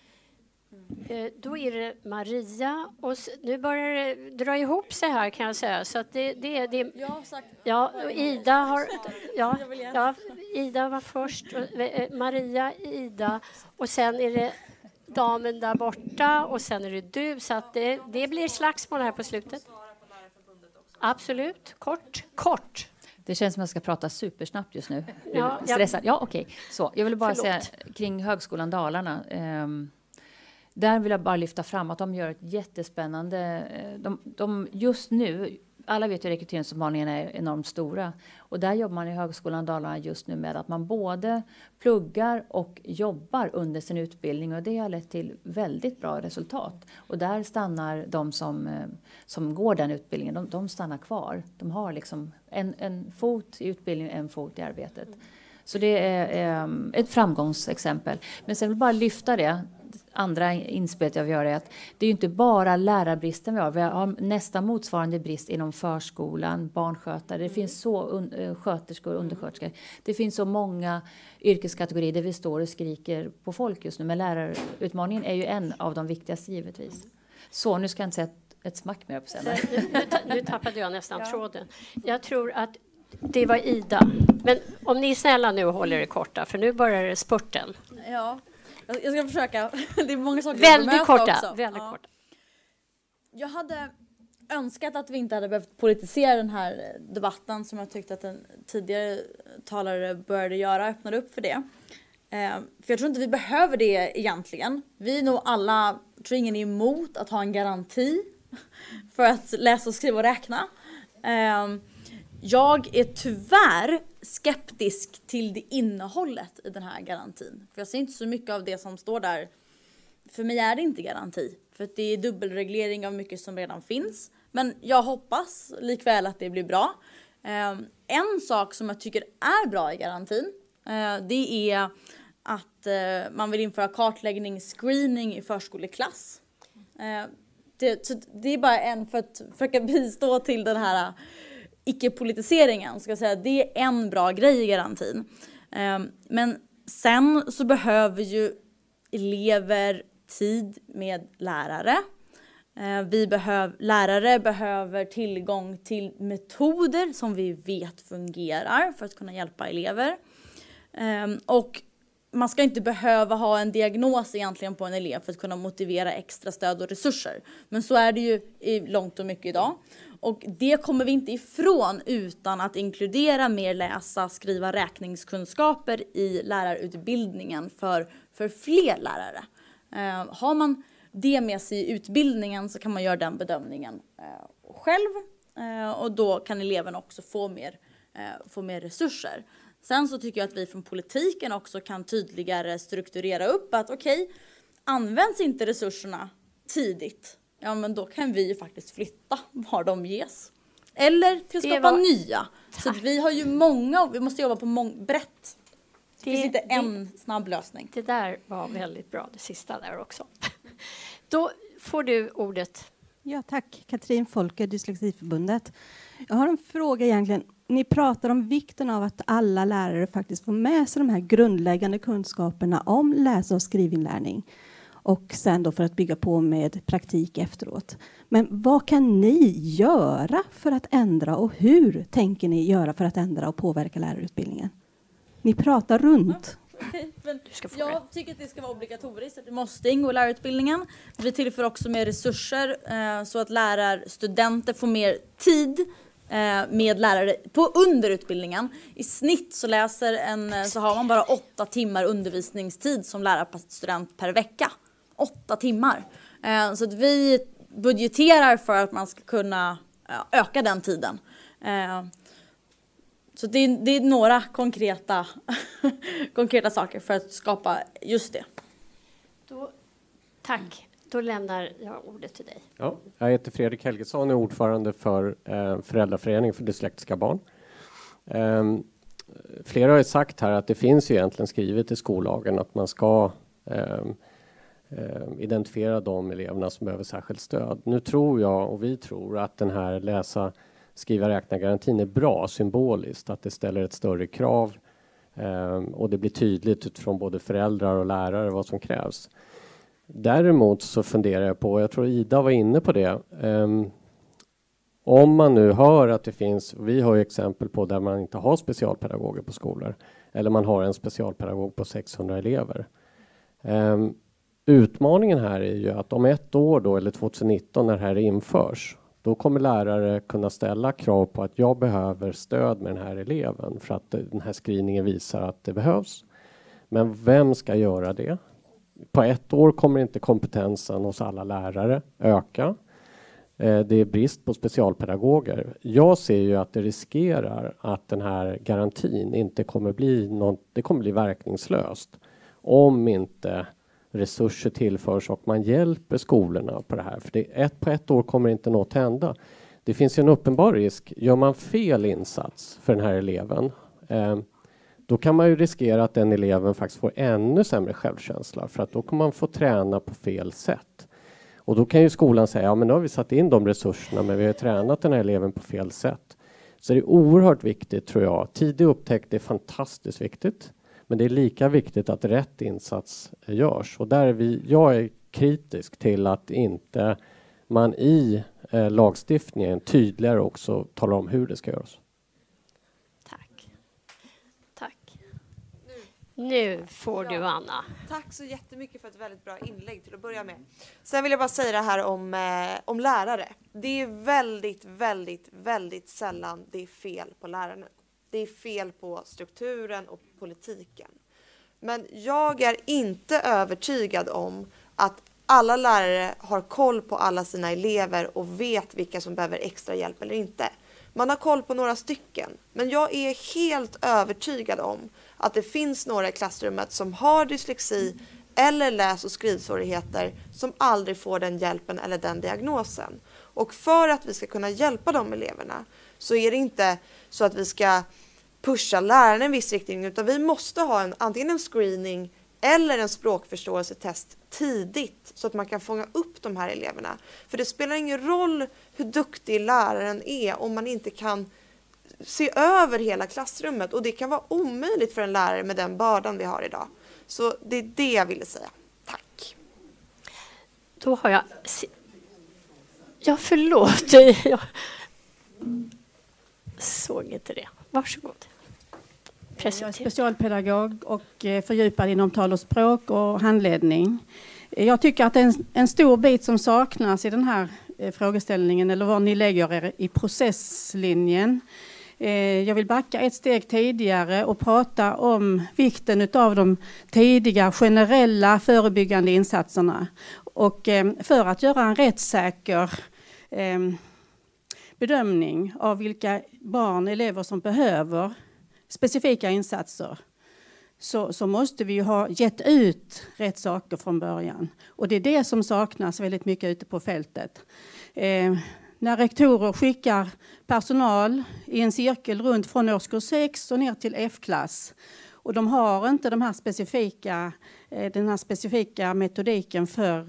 Då är det Maria och nu börjar det dra ihop sig här, kan jag säga, så att det jag har sagt, ja, Ida har Ida var först, Maria, Ida och sen är det damen där borta och sen är det du, så att det blir slagsmål här på slutet. Absolut, kort. Det känns som att jag ska prata supersnabbt just nu. Ja, stressad. Ja, okej. Så, jag vill bara säga kring Högskolan Dalarna. Där vill jag bara lyfta fram att de gör ett jättespännande... De just nu, alla vet ju att rekryteringsutmaningarna är enormt stora. Och där jobbar man i Högskolan Dalarna just nu med att man både pluggar och jobbar under sin utbildning. Och det har lett till väldigt bra resultat. Och där stannar de som går den utbildningen, de stannar kvar. De har liksom en fot i utbildningen och en fot i arbetet. Så det är ett framgångsexempel. Men sen vill jag bara lyfta det. Andra inspelet jag vill göra är att det är ju inte bara lärarbristen vi har. Vi har nästan motsvarande brist inom förskolan, barnskötare. Det finns så sköterskor och undersköterskor. Det finns så många yrkeskategorier där vi står och skriker på folk just nu. Men lärarutmaningen är ju en av de viktigaste givetvis. Så nu ska jag inte säga ett smack mer på sen. Nu tappade jag nästan tråden. Jag tror att det var Ida. Men om ni är snälla nu och håller det korta, för nu börjar det spurten. Ja. Jag ska försöka. Det är många saker väldigt korta. också. Väldigt korta. önskat att vi inte hade behövt politisera den här debatten som jag tyckte att en tidigare talare började göra, öppnade upp för det. För jag tror inte vi behöver det egentligen. Vi är nog alla, tror ingen är emot att ha en garanti för att läsa och skriva och räkna. Jag är tyvärr skeptisk till det innehållet i den här garantin. För jag ser inte så mycket av det som står där. För mig är det inte garanti. För att det är dubbelreglering av mycket som redan finns. Men jag hoppas likväl att det blir bra. En sak som jag tycker är bra i garantin, det är att man vill införa kartläggning, screening i förskoleklass. Det är bara en för att försöka bistå till den här icke-politiseringen. Ska jag säga. Det är en bra grej i garantin. Men sen så behöver ju elever tid med lärare. Lärare behöver tillgång till metoder som vi vet fungerar för att kunna hjälpa elever. Och man ska inte behöva ha en diagnos egentligen på en elev för att kunna motivera extra stöd och resurser. Men så är det ju i långt och mycket idag. Och det kommer vi inte ifrån utan att inkludera mer läsa, skriva, räkningskunskaper i lärarutbildningen för fler lärare. Har man det med sig i utbildningen så kan man göra den bedömningen själv. Och då kan eleven också få mer resurser. Sen så tycker jag att vi från politiken också kan tydligare strukturera upp att används inte resurserna tidigt, ja men då kan vi ju faktiskt flytta var de ges. Eller tillskapa nya. Så att vi har ju många och vi måste jobba på brett. Det finns inte en snabb lösning. Det där var väldigt bra, det sista där också. Då får du ordet. Ja, tack. Katrin Folker, Dyslexiförbundet. Jag har en fråga egentligen. Ni pratar om vikten av att alla lärare faktiskt får med sig de här grundläggande kunskaperna om läs- och skrivinlärning. Och sen då för att bygga på med praktik efteråt. Men vad kan ni göra för att ändra och hur tänker ni göra för att ändra och påverka lärarutbildningen? Ni pratar runt. Men jag tycker att det ska vara obligatoriskt, att det måste ingå i lärarutbildningen. Vi tillför också mer resurser så att lärarstudenter får mer tid med lärare under utbildningen. I snitt så så har man bara 8 timmar undervisningstid som lärarstudent per vecka. 8 timmar. Så att vi budgeterar för att man ska kunna öka den tiden. Så det är några konkreta saker för att skapa just det. Tack. Då lämnar jag ordet till dig. Ja, jag heter Fredrik Helgesson och är ordförande för Föräldraföreningen för dyslektiska barn. Flera har ju sagt här att det finns ju egentligen skrivet i skollagen att man ska identifiera de eleverna som behöver särskilt stöd. Nu tror jag och vi tror att den här läsa, skriva, räkna garantin är bra symboliskt, att det ställer ett större krav och det blir tydligt utifrån både föräldrar och lärare vad som krävs. Däremot så funderar jag på, jag tror Ida var inne på det, om man nu hör att det finns, vi har ju exempel på där man inte har specialpedagoger på skolor, eller man har en specialpedagog på 600 elever. Utmaningen här är ju att om 1 år då, eller 2019 när det här införs, då kommer lärare kunna ställa krav på att jag behöver stöd med den här eleven för att den här screeningen visar att det behövs. Men vem ska göra det? På 1 år kommer inte kompetensen hos alla lärare öka. Det är brist på specialpedagoger. Jag ser ju att det riskerar att den här garantin inte kommer bli det kommer bli verkningslöst om inte resurser tillförs och man hjälper skolorna på det här. För på 1 år kommer inte något hända. Det finns ju en uppenbar risk. Gör man fel insats för den här eleven, då kan man ju riskera att den eleven faktiskt får ännu sämre självkänsla. För att då kommer man få träna på fel sätt. Och då kan ju skolan säga, ja men nu har vi satt in de resurserna men vi har tränat den här eleven på fel sätt. Så det är oerhört viktigt tror jag. Tidig upptäckt är fantastiskt viktigt. Men det är lika viktigt att rätt insats görs. Och där jag är kritisk till att inte man i lagstiftningen tydligare också talar om hur det ska göras. Tack. Nu får du, Anna. Tack så jättemycket för ett väldigt bra inlägg till att börja med. Sen vill jag bara säga det här om lärare. Det är väldigt sällan det är fel på lärarna. Det är fel på strukturen och politiken. Men jag är inte övertygad om att alla lärare har koll på alla sina elever och vet vilka som behöver extra hjälp eller inte. Man har koll på några stycken, men jag är helt övertygad om att det finns några i klassrummet som har dyslexi eller läs- och skrivsvårigheter som aldrig får den hjälpen eller den diagnosen. Och för att vi ska kunna hjälpa de eleverna så är det inte så att vi ska pusha läraren i en viss riktning, utan vi måste ha antingen en screening eller en språkförståelsetest tidigt så att man kan fånga upp de här eleverna. För det spelar ingen roll hur duktig läraren är om man inte kan se över hela klassrummet, och det kan vara omöjligt för en lärare med den bördan vi har idag. Så det är det jag ville säga. Tack. Då har jag... Ja, förlåt. Jag såg inte det. Varsågod. Jag är specialpedagog och fördjupad inom tal och språk och handledning. Jag tycker att en stor bit som saknas i den här frågeställningen, eller var ni lägger er i processlinjen. Jag vill backa ett steg tidigare och prata om vikten av de tidiga generella förebyggande insatserna. Och för att göra en rättssäker bedömning av vilka barn, elever som behöver specifika insatser, så måste vi ju ha gett ut rätt saker från början. Och det är det som saknas väldigt mycket ute på fältet. När rektorer skickar personal i en cirkel runt från årskurs 6 och ner till F-klass, och de har inte den här specifika metodiken för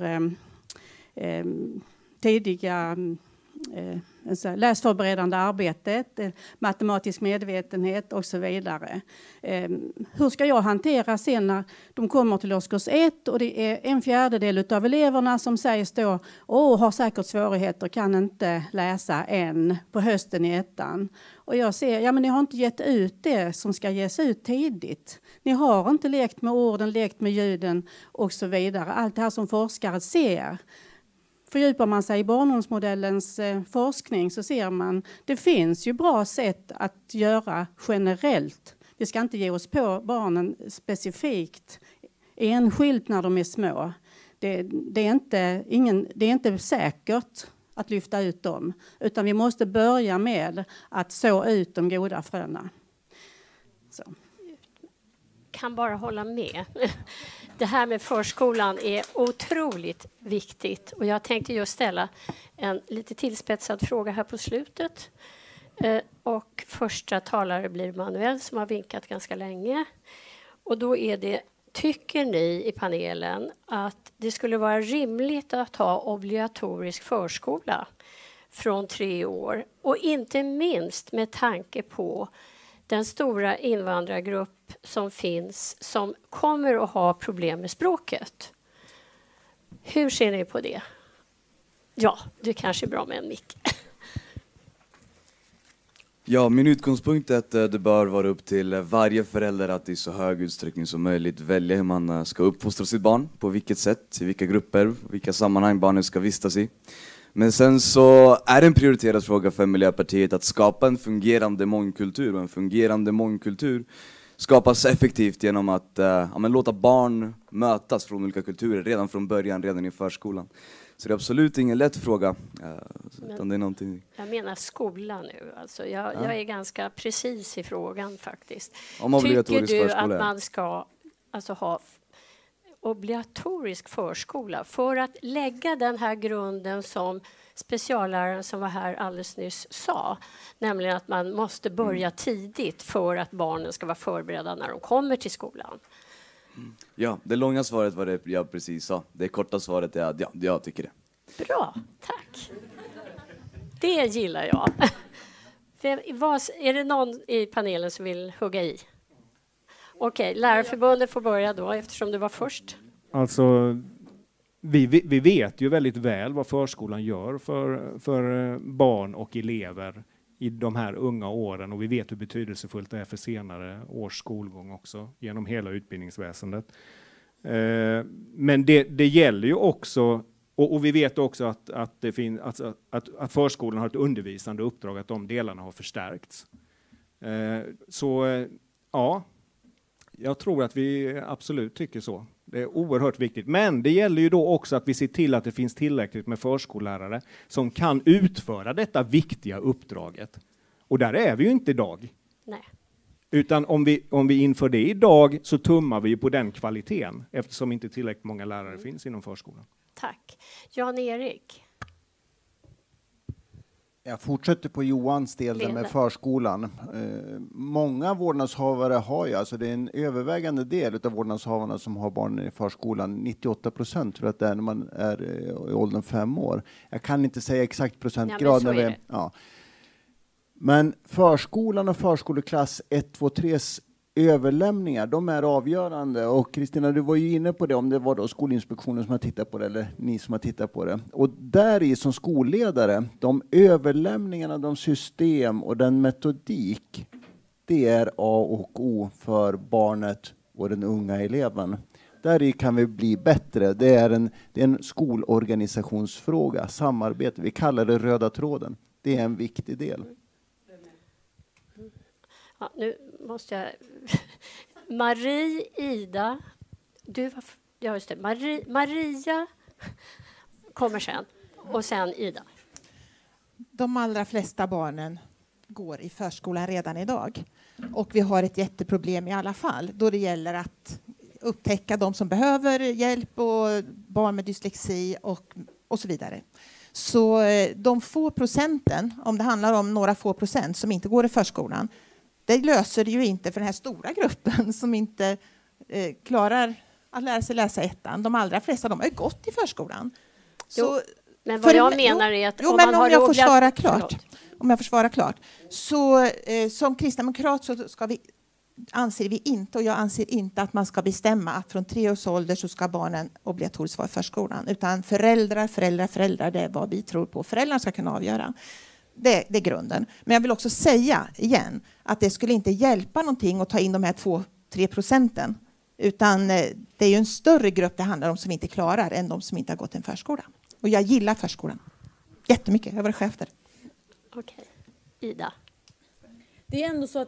tidiga läsförberedande arbetet, matematisk medvetenhet och så vidare. Hur ska jag hantera sen när de kommer till årskurs 1 och det är 1/4 av eleverna som sägs då har säkert svårigheter, kan inte läsa än på hösten i 1:an. Och jag ser, men ni har inte gett ut det som ska ges ut tidigt. Ni har inte lekt med orden, lekt med ljuden och så vidare. Allt det här som forskare ser. Fördjupar man sig i barndomsmodellens forskning så ser man det finns ju bra sätt att göra generellt. Vi ska inte ge oss på barnen specifikt enskilt när de är små. Det är inte säkert att lyfta ut dem, utan vi måste börja med att så ut de goda fröna. Så. Kan bara hålla med. Det här med förskolan är otroligt viktigt, och jag tänkte just ställa en lite tillspetsad fråga här på slutet. Och första talare blir Manuel som har vinkat ganska länge. Och då är det, tycker ni i panelen att det skulle vara rimligt att ha obligatorisk förskola från 3 år? Och inte minst med tanke på den stora invandrargrupp som finns som kommer att ha problem med språket. Hur ser ni på det? Ja, det kanske är bra med en mick. Ja, min utgångspunkt är att det bör vara upp till varje förälder att i så hög utsträckning som möjligt välja hur man ska uppfostra sitt barn, på vilket sätt, i vilka grupper, vilka sammanhang barnet ska vistas i. Men sen så är det en prioriterad fråga för Miljöpartiet att skapa en fungerande mångkultur, och en fungerande mångkultur skapas effektivt genom att låta barn mötas från olika kulturer redan från början, redan i förskolan. Så det är absolut ingen lätt fråga. Utan det är någonting... Jag menar skola nu. Alltså jag är ganska precis i frågan faktiskt. Tycker du att man ska ha obligatorisk förskola för att lägga den här grunden som specialläraren som var här alldeles nyss sa, nämligen att man måste börja tidigt för att barnen ska vara förberedda när de kommer till skolan? Ja, det långa svaret var det jag precis sa. Det korta svaret är att jag tycker det. Bra, tack. Det gillar jag. Är det någon i panelen som vill hugga i? Okej, Lärarförbundet får börja då eftersom du var först. Alltså, vi vet ju väldigt väl vad förskolan gör för barn och elever i de här unga åren, och vi vet hur betydelsefullt det är för senare års skolgång också genom hela utbildningsväsendet. Men det gäller ju också, och vi vet också att förskolan har ett undervisande uppdrag, att de delarna har förstärkts. Så ja, jag tror att vi absolut tycker så. Det är oerhört viktigt. Men det gäller ju då också att vi ser till att det finns tillräckligt med förskollärare som kan utföra detta viktiga uppdraget. Och där är vi ju inte idag. Nej. Utan om vi inför det idag så tummar vi på den kvaliteten, eftersom inte tillräckligt många lärare finns inom förskolan. Tack. Jan-Erik. Jag fortsätter på Johans del där med förskolan. Många vårdnadshavare har ju, alltså det är en övervägande del av vårdnadshavarna som har barn i förskolan. 98% tror jag att det är när man är i åldern 5 år. Jag kan inte säga exakt procentgrad. Men förskolan och förskoleklass 1, 2, 3s överlämningar, de är avgörande. Och Kristina, du var ju inne på det, om det var då Skolinspektionen som har tittat på det eller ni som har tittat på det. Och där i som skolledare, de överlämningarna, de system och den metodik, det är A och O för barnet och den unga eleven. Där i kan vi bli bättre. Det är en skolorganisationsfråga, samarbete. Vi kallar det röda tråden. Det är en viktig del. Ja, nu måste jag... Marie, Ida... Du var... Ja, just det. Maria kommer sen. Och sen Ida. De allra flesta barnen går i förskolan redan idag. Och vi har ett jätteproblem i alla fall. Då det gäller att upptäcka de som behöver hjälp och barn med dyslexi och så vidare. Så de få procenten, om det handlar om några få procent som inte går i förskolan, det löser det ju inte för den här stora gruppen som inte klarar att lära sig läsa ettan. De allra flesta, de har ju gått i förskolan. Så, men vad jag menar är att om jag får svara klart. Så som kristdemokrat så anser vi inte, och jag anser inte att man ska bestämma att från 3 års ålder så ska barnen obligatoriskt vara i förskolan. Utan föräldrar, det är vad vi tror på. Föräldrarna ska kunna avgöra. Det är grunden. Men jag vill också säga igen att det skulle inte hjälpa någonting att ta in de här 2-3%. Utan det är ju en större grupp det handlar om som inte klarar än de som inte har gått en förskola. Och jag gillar förskolan jättemycket. Jag har varit chef där. Okej. Ida. Det är ändå så att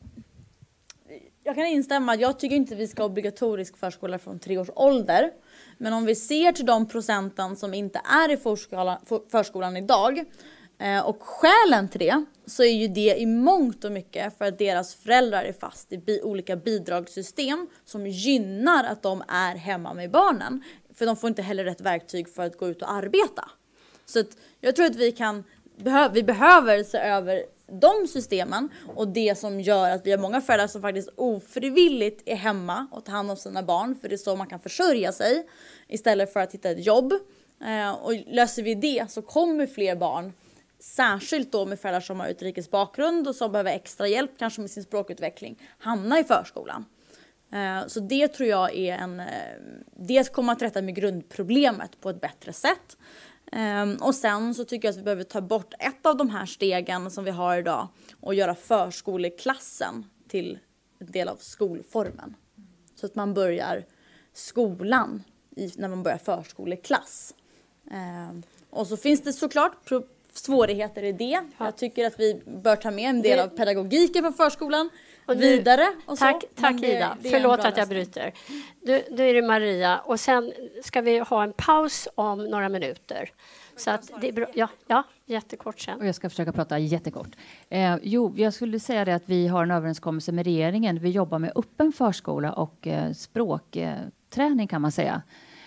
jag kan instämma. Jag tycker inte vi ska ha obligatorisk förskola från 3 års ålder. Men om vi ser till de procenten som inte är i förskolan idag, och skälen till det, så är ju det i mångt och mycket för att deras föräldrar är fast i olika bidragssystem som gynnar att de är hemma med barnen. För de får inte heller rätt verktyg för att gå ut och arbeta. Så att jag tror att vi behöver se över de systemen och det som gör att vi har många föräldrar som faktiskt ofrivilligt är hemma och tar hand om sina barn, för det är så man kan försörja sig istället för att hitta ett jobb. Och löser vi det så kommer fler barn, särskilt då med föräldrar som har utrikes bakgrund och som behöver extra hjälp, kanske med sin språkutveckling, hamna i förskolan. Så det tror jag är det kommer att rätta med grundproblemet på ett bättre sätt. Och sen så tycker jag att vi behöver ta bort ett av de här stegen som vi har idag och göra förskoleklassen till en del av skolformen. Så att man börjar skolan när man börjar förskoleklass. Och så finns det såklart svårigheter i det. Jag tycker att vi bör ta med en del av pedagogiken från förskolan vidare. Och tack Ida. Förlåt att jag bryter. Då är det Maria. Och sen ska vi ha en paus om några minuter. Så att det är bra. Ja, jättekort sen. Och jag ska försöka prata jättekort. Jag skulle säga det att vi har en överenskommelse med regeringen. Vi jobbar med öppen förskola och språkträning kan man säga.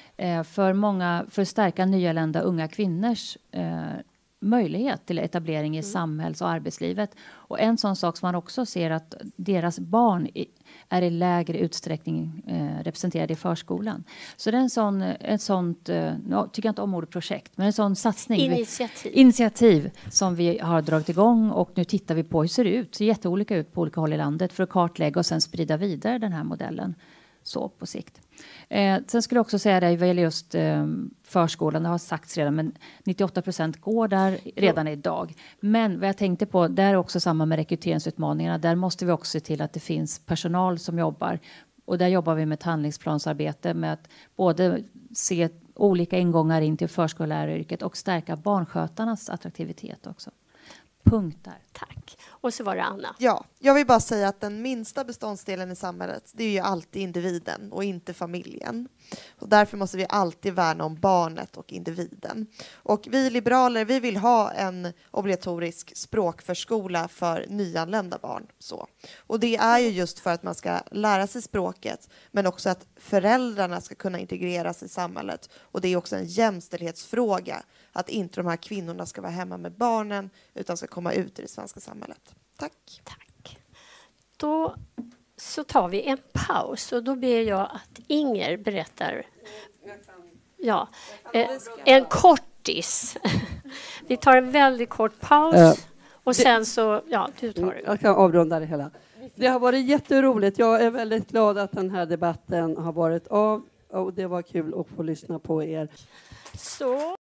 För att stärka nyanlända unga kvinnors möjlighet till etablering i samhälls- och arbetslivet. Och en sån sak som man också ser att deras barn är i lägre utsträckning representerade i förskolan. Så det är ett sånt, tycker jag inte om ordet projekt, men en sån satsning. Initiativ som vi har dragit igång, och nu tittar vi på hur det ser ut. Det ser jätteolika ut på olika håll i landet för att kartlägga och sen sprida vidare den här modellen. så på sikt. Sen skulle jag också säga det vad gäller just förskolan, det har sagts redan, men 98% går där redan idag. Men vad jag tänkte på, där är också samma med rekryteringsutmaningarna. Där måste vi också se till att det finns personal som jobbar. Och där jobbar vi med ett handlingsplansarbete med att både se olika ingångar in till förskolläraryrket och stärka barnskötarnas attraktivitet också. Punkt där. Tack. Och så var det Anna. Ja, jag vill bara säga att den minsta beståndsdelen i samhället, det är ju alltid individen och inte familjen. Och därför måste vi alltid värna om barnet och individen. Och vi liberaler, vi vill ha en obligatorisk språkförskola för nyanlända barn. Så. Och det är ju just för att man ska lära sig språket, men också att föräldrarna ska kunna integreras i samhället. Och det är också en jämställdhetsfråga, att inte de här kvinnorna ska vara hemma med barnen, utan ska komma ut i det svenska samhället. Tack. Tack. Då så tar vi en paus och då ber jag att Inger berättar. Ja, en kortis. Vi tar en väldigt kort paus och sen så, ja, du tar det. Jag kan avrunda det hela. Det har varit jätteroligt. Jag är väldigt glad att den här debatten har varit av och det var kul att få lyssna på er. Så.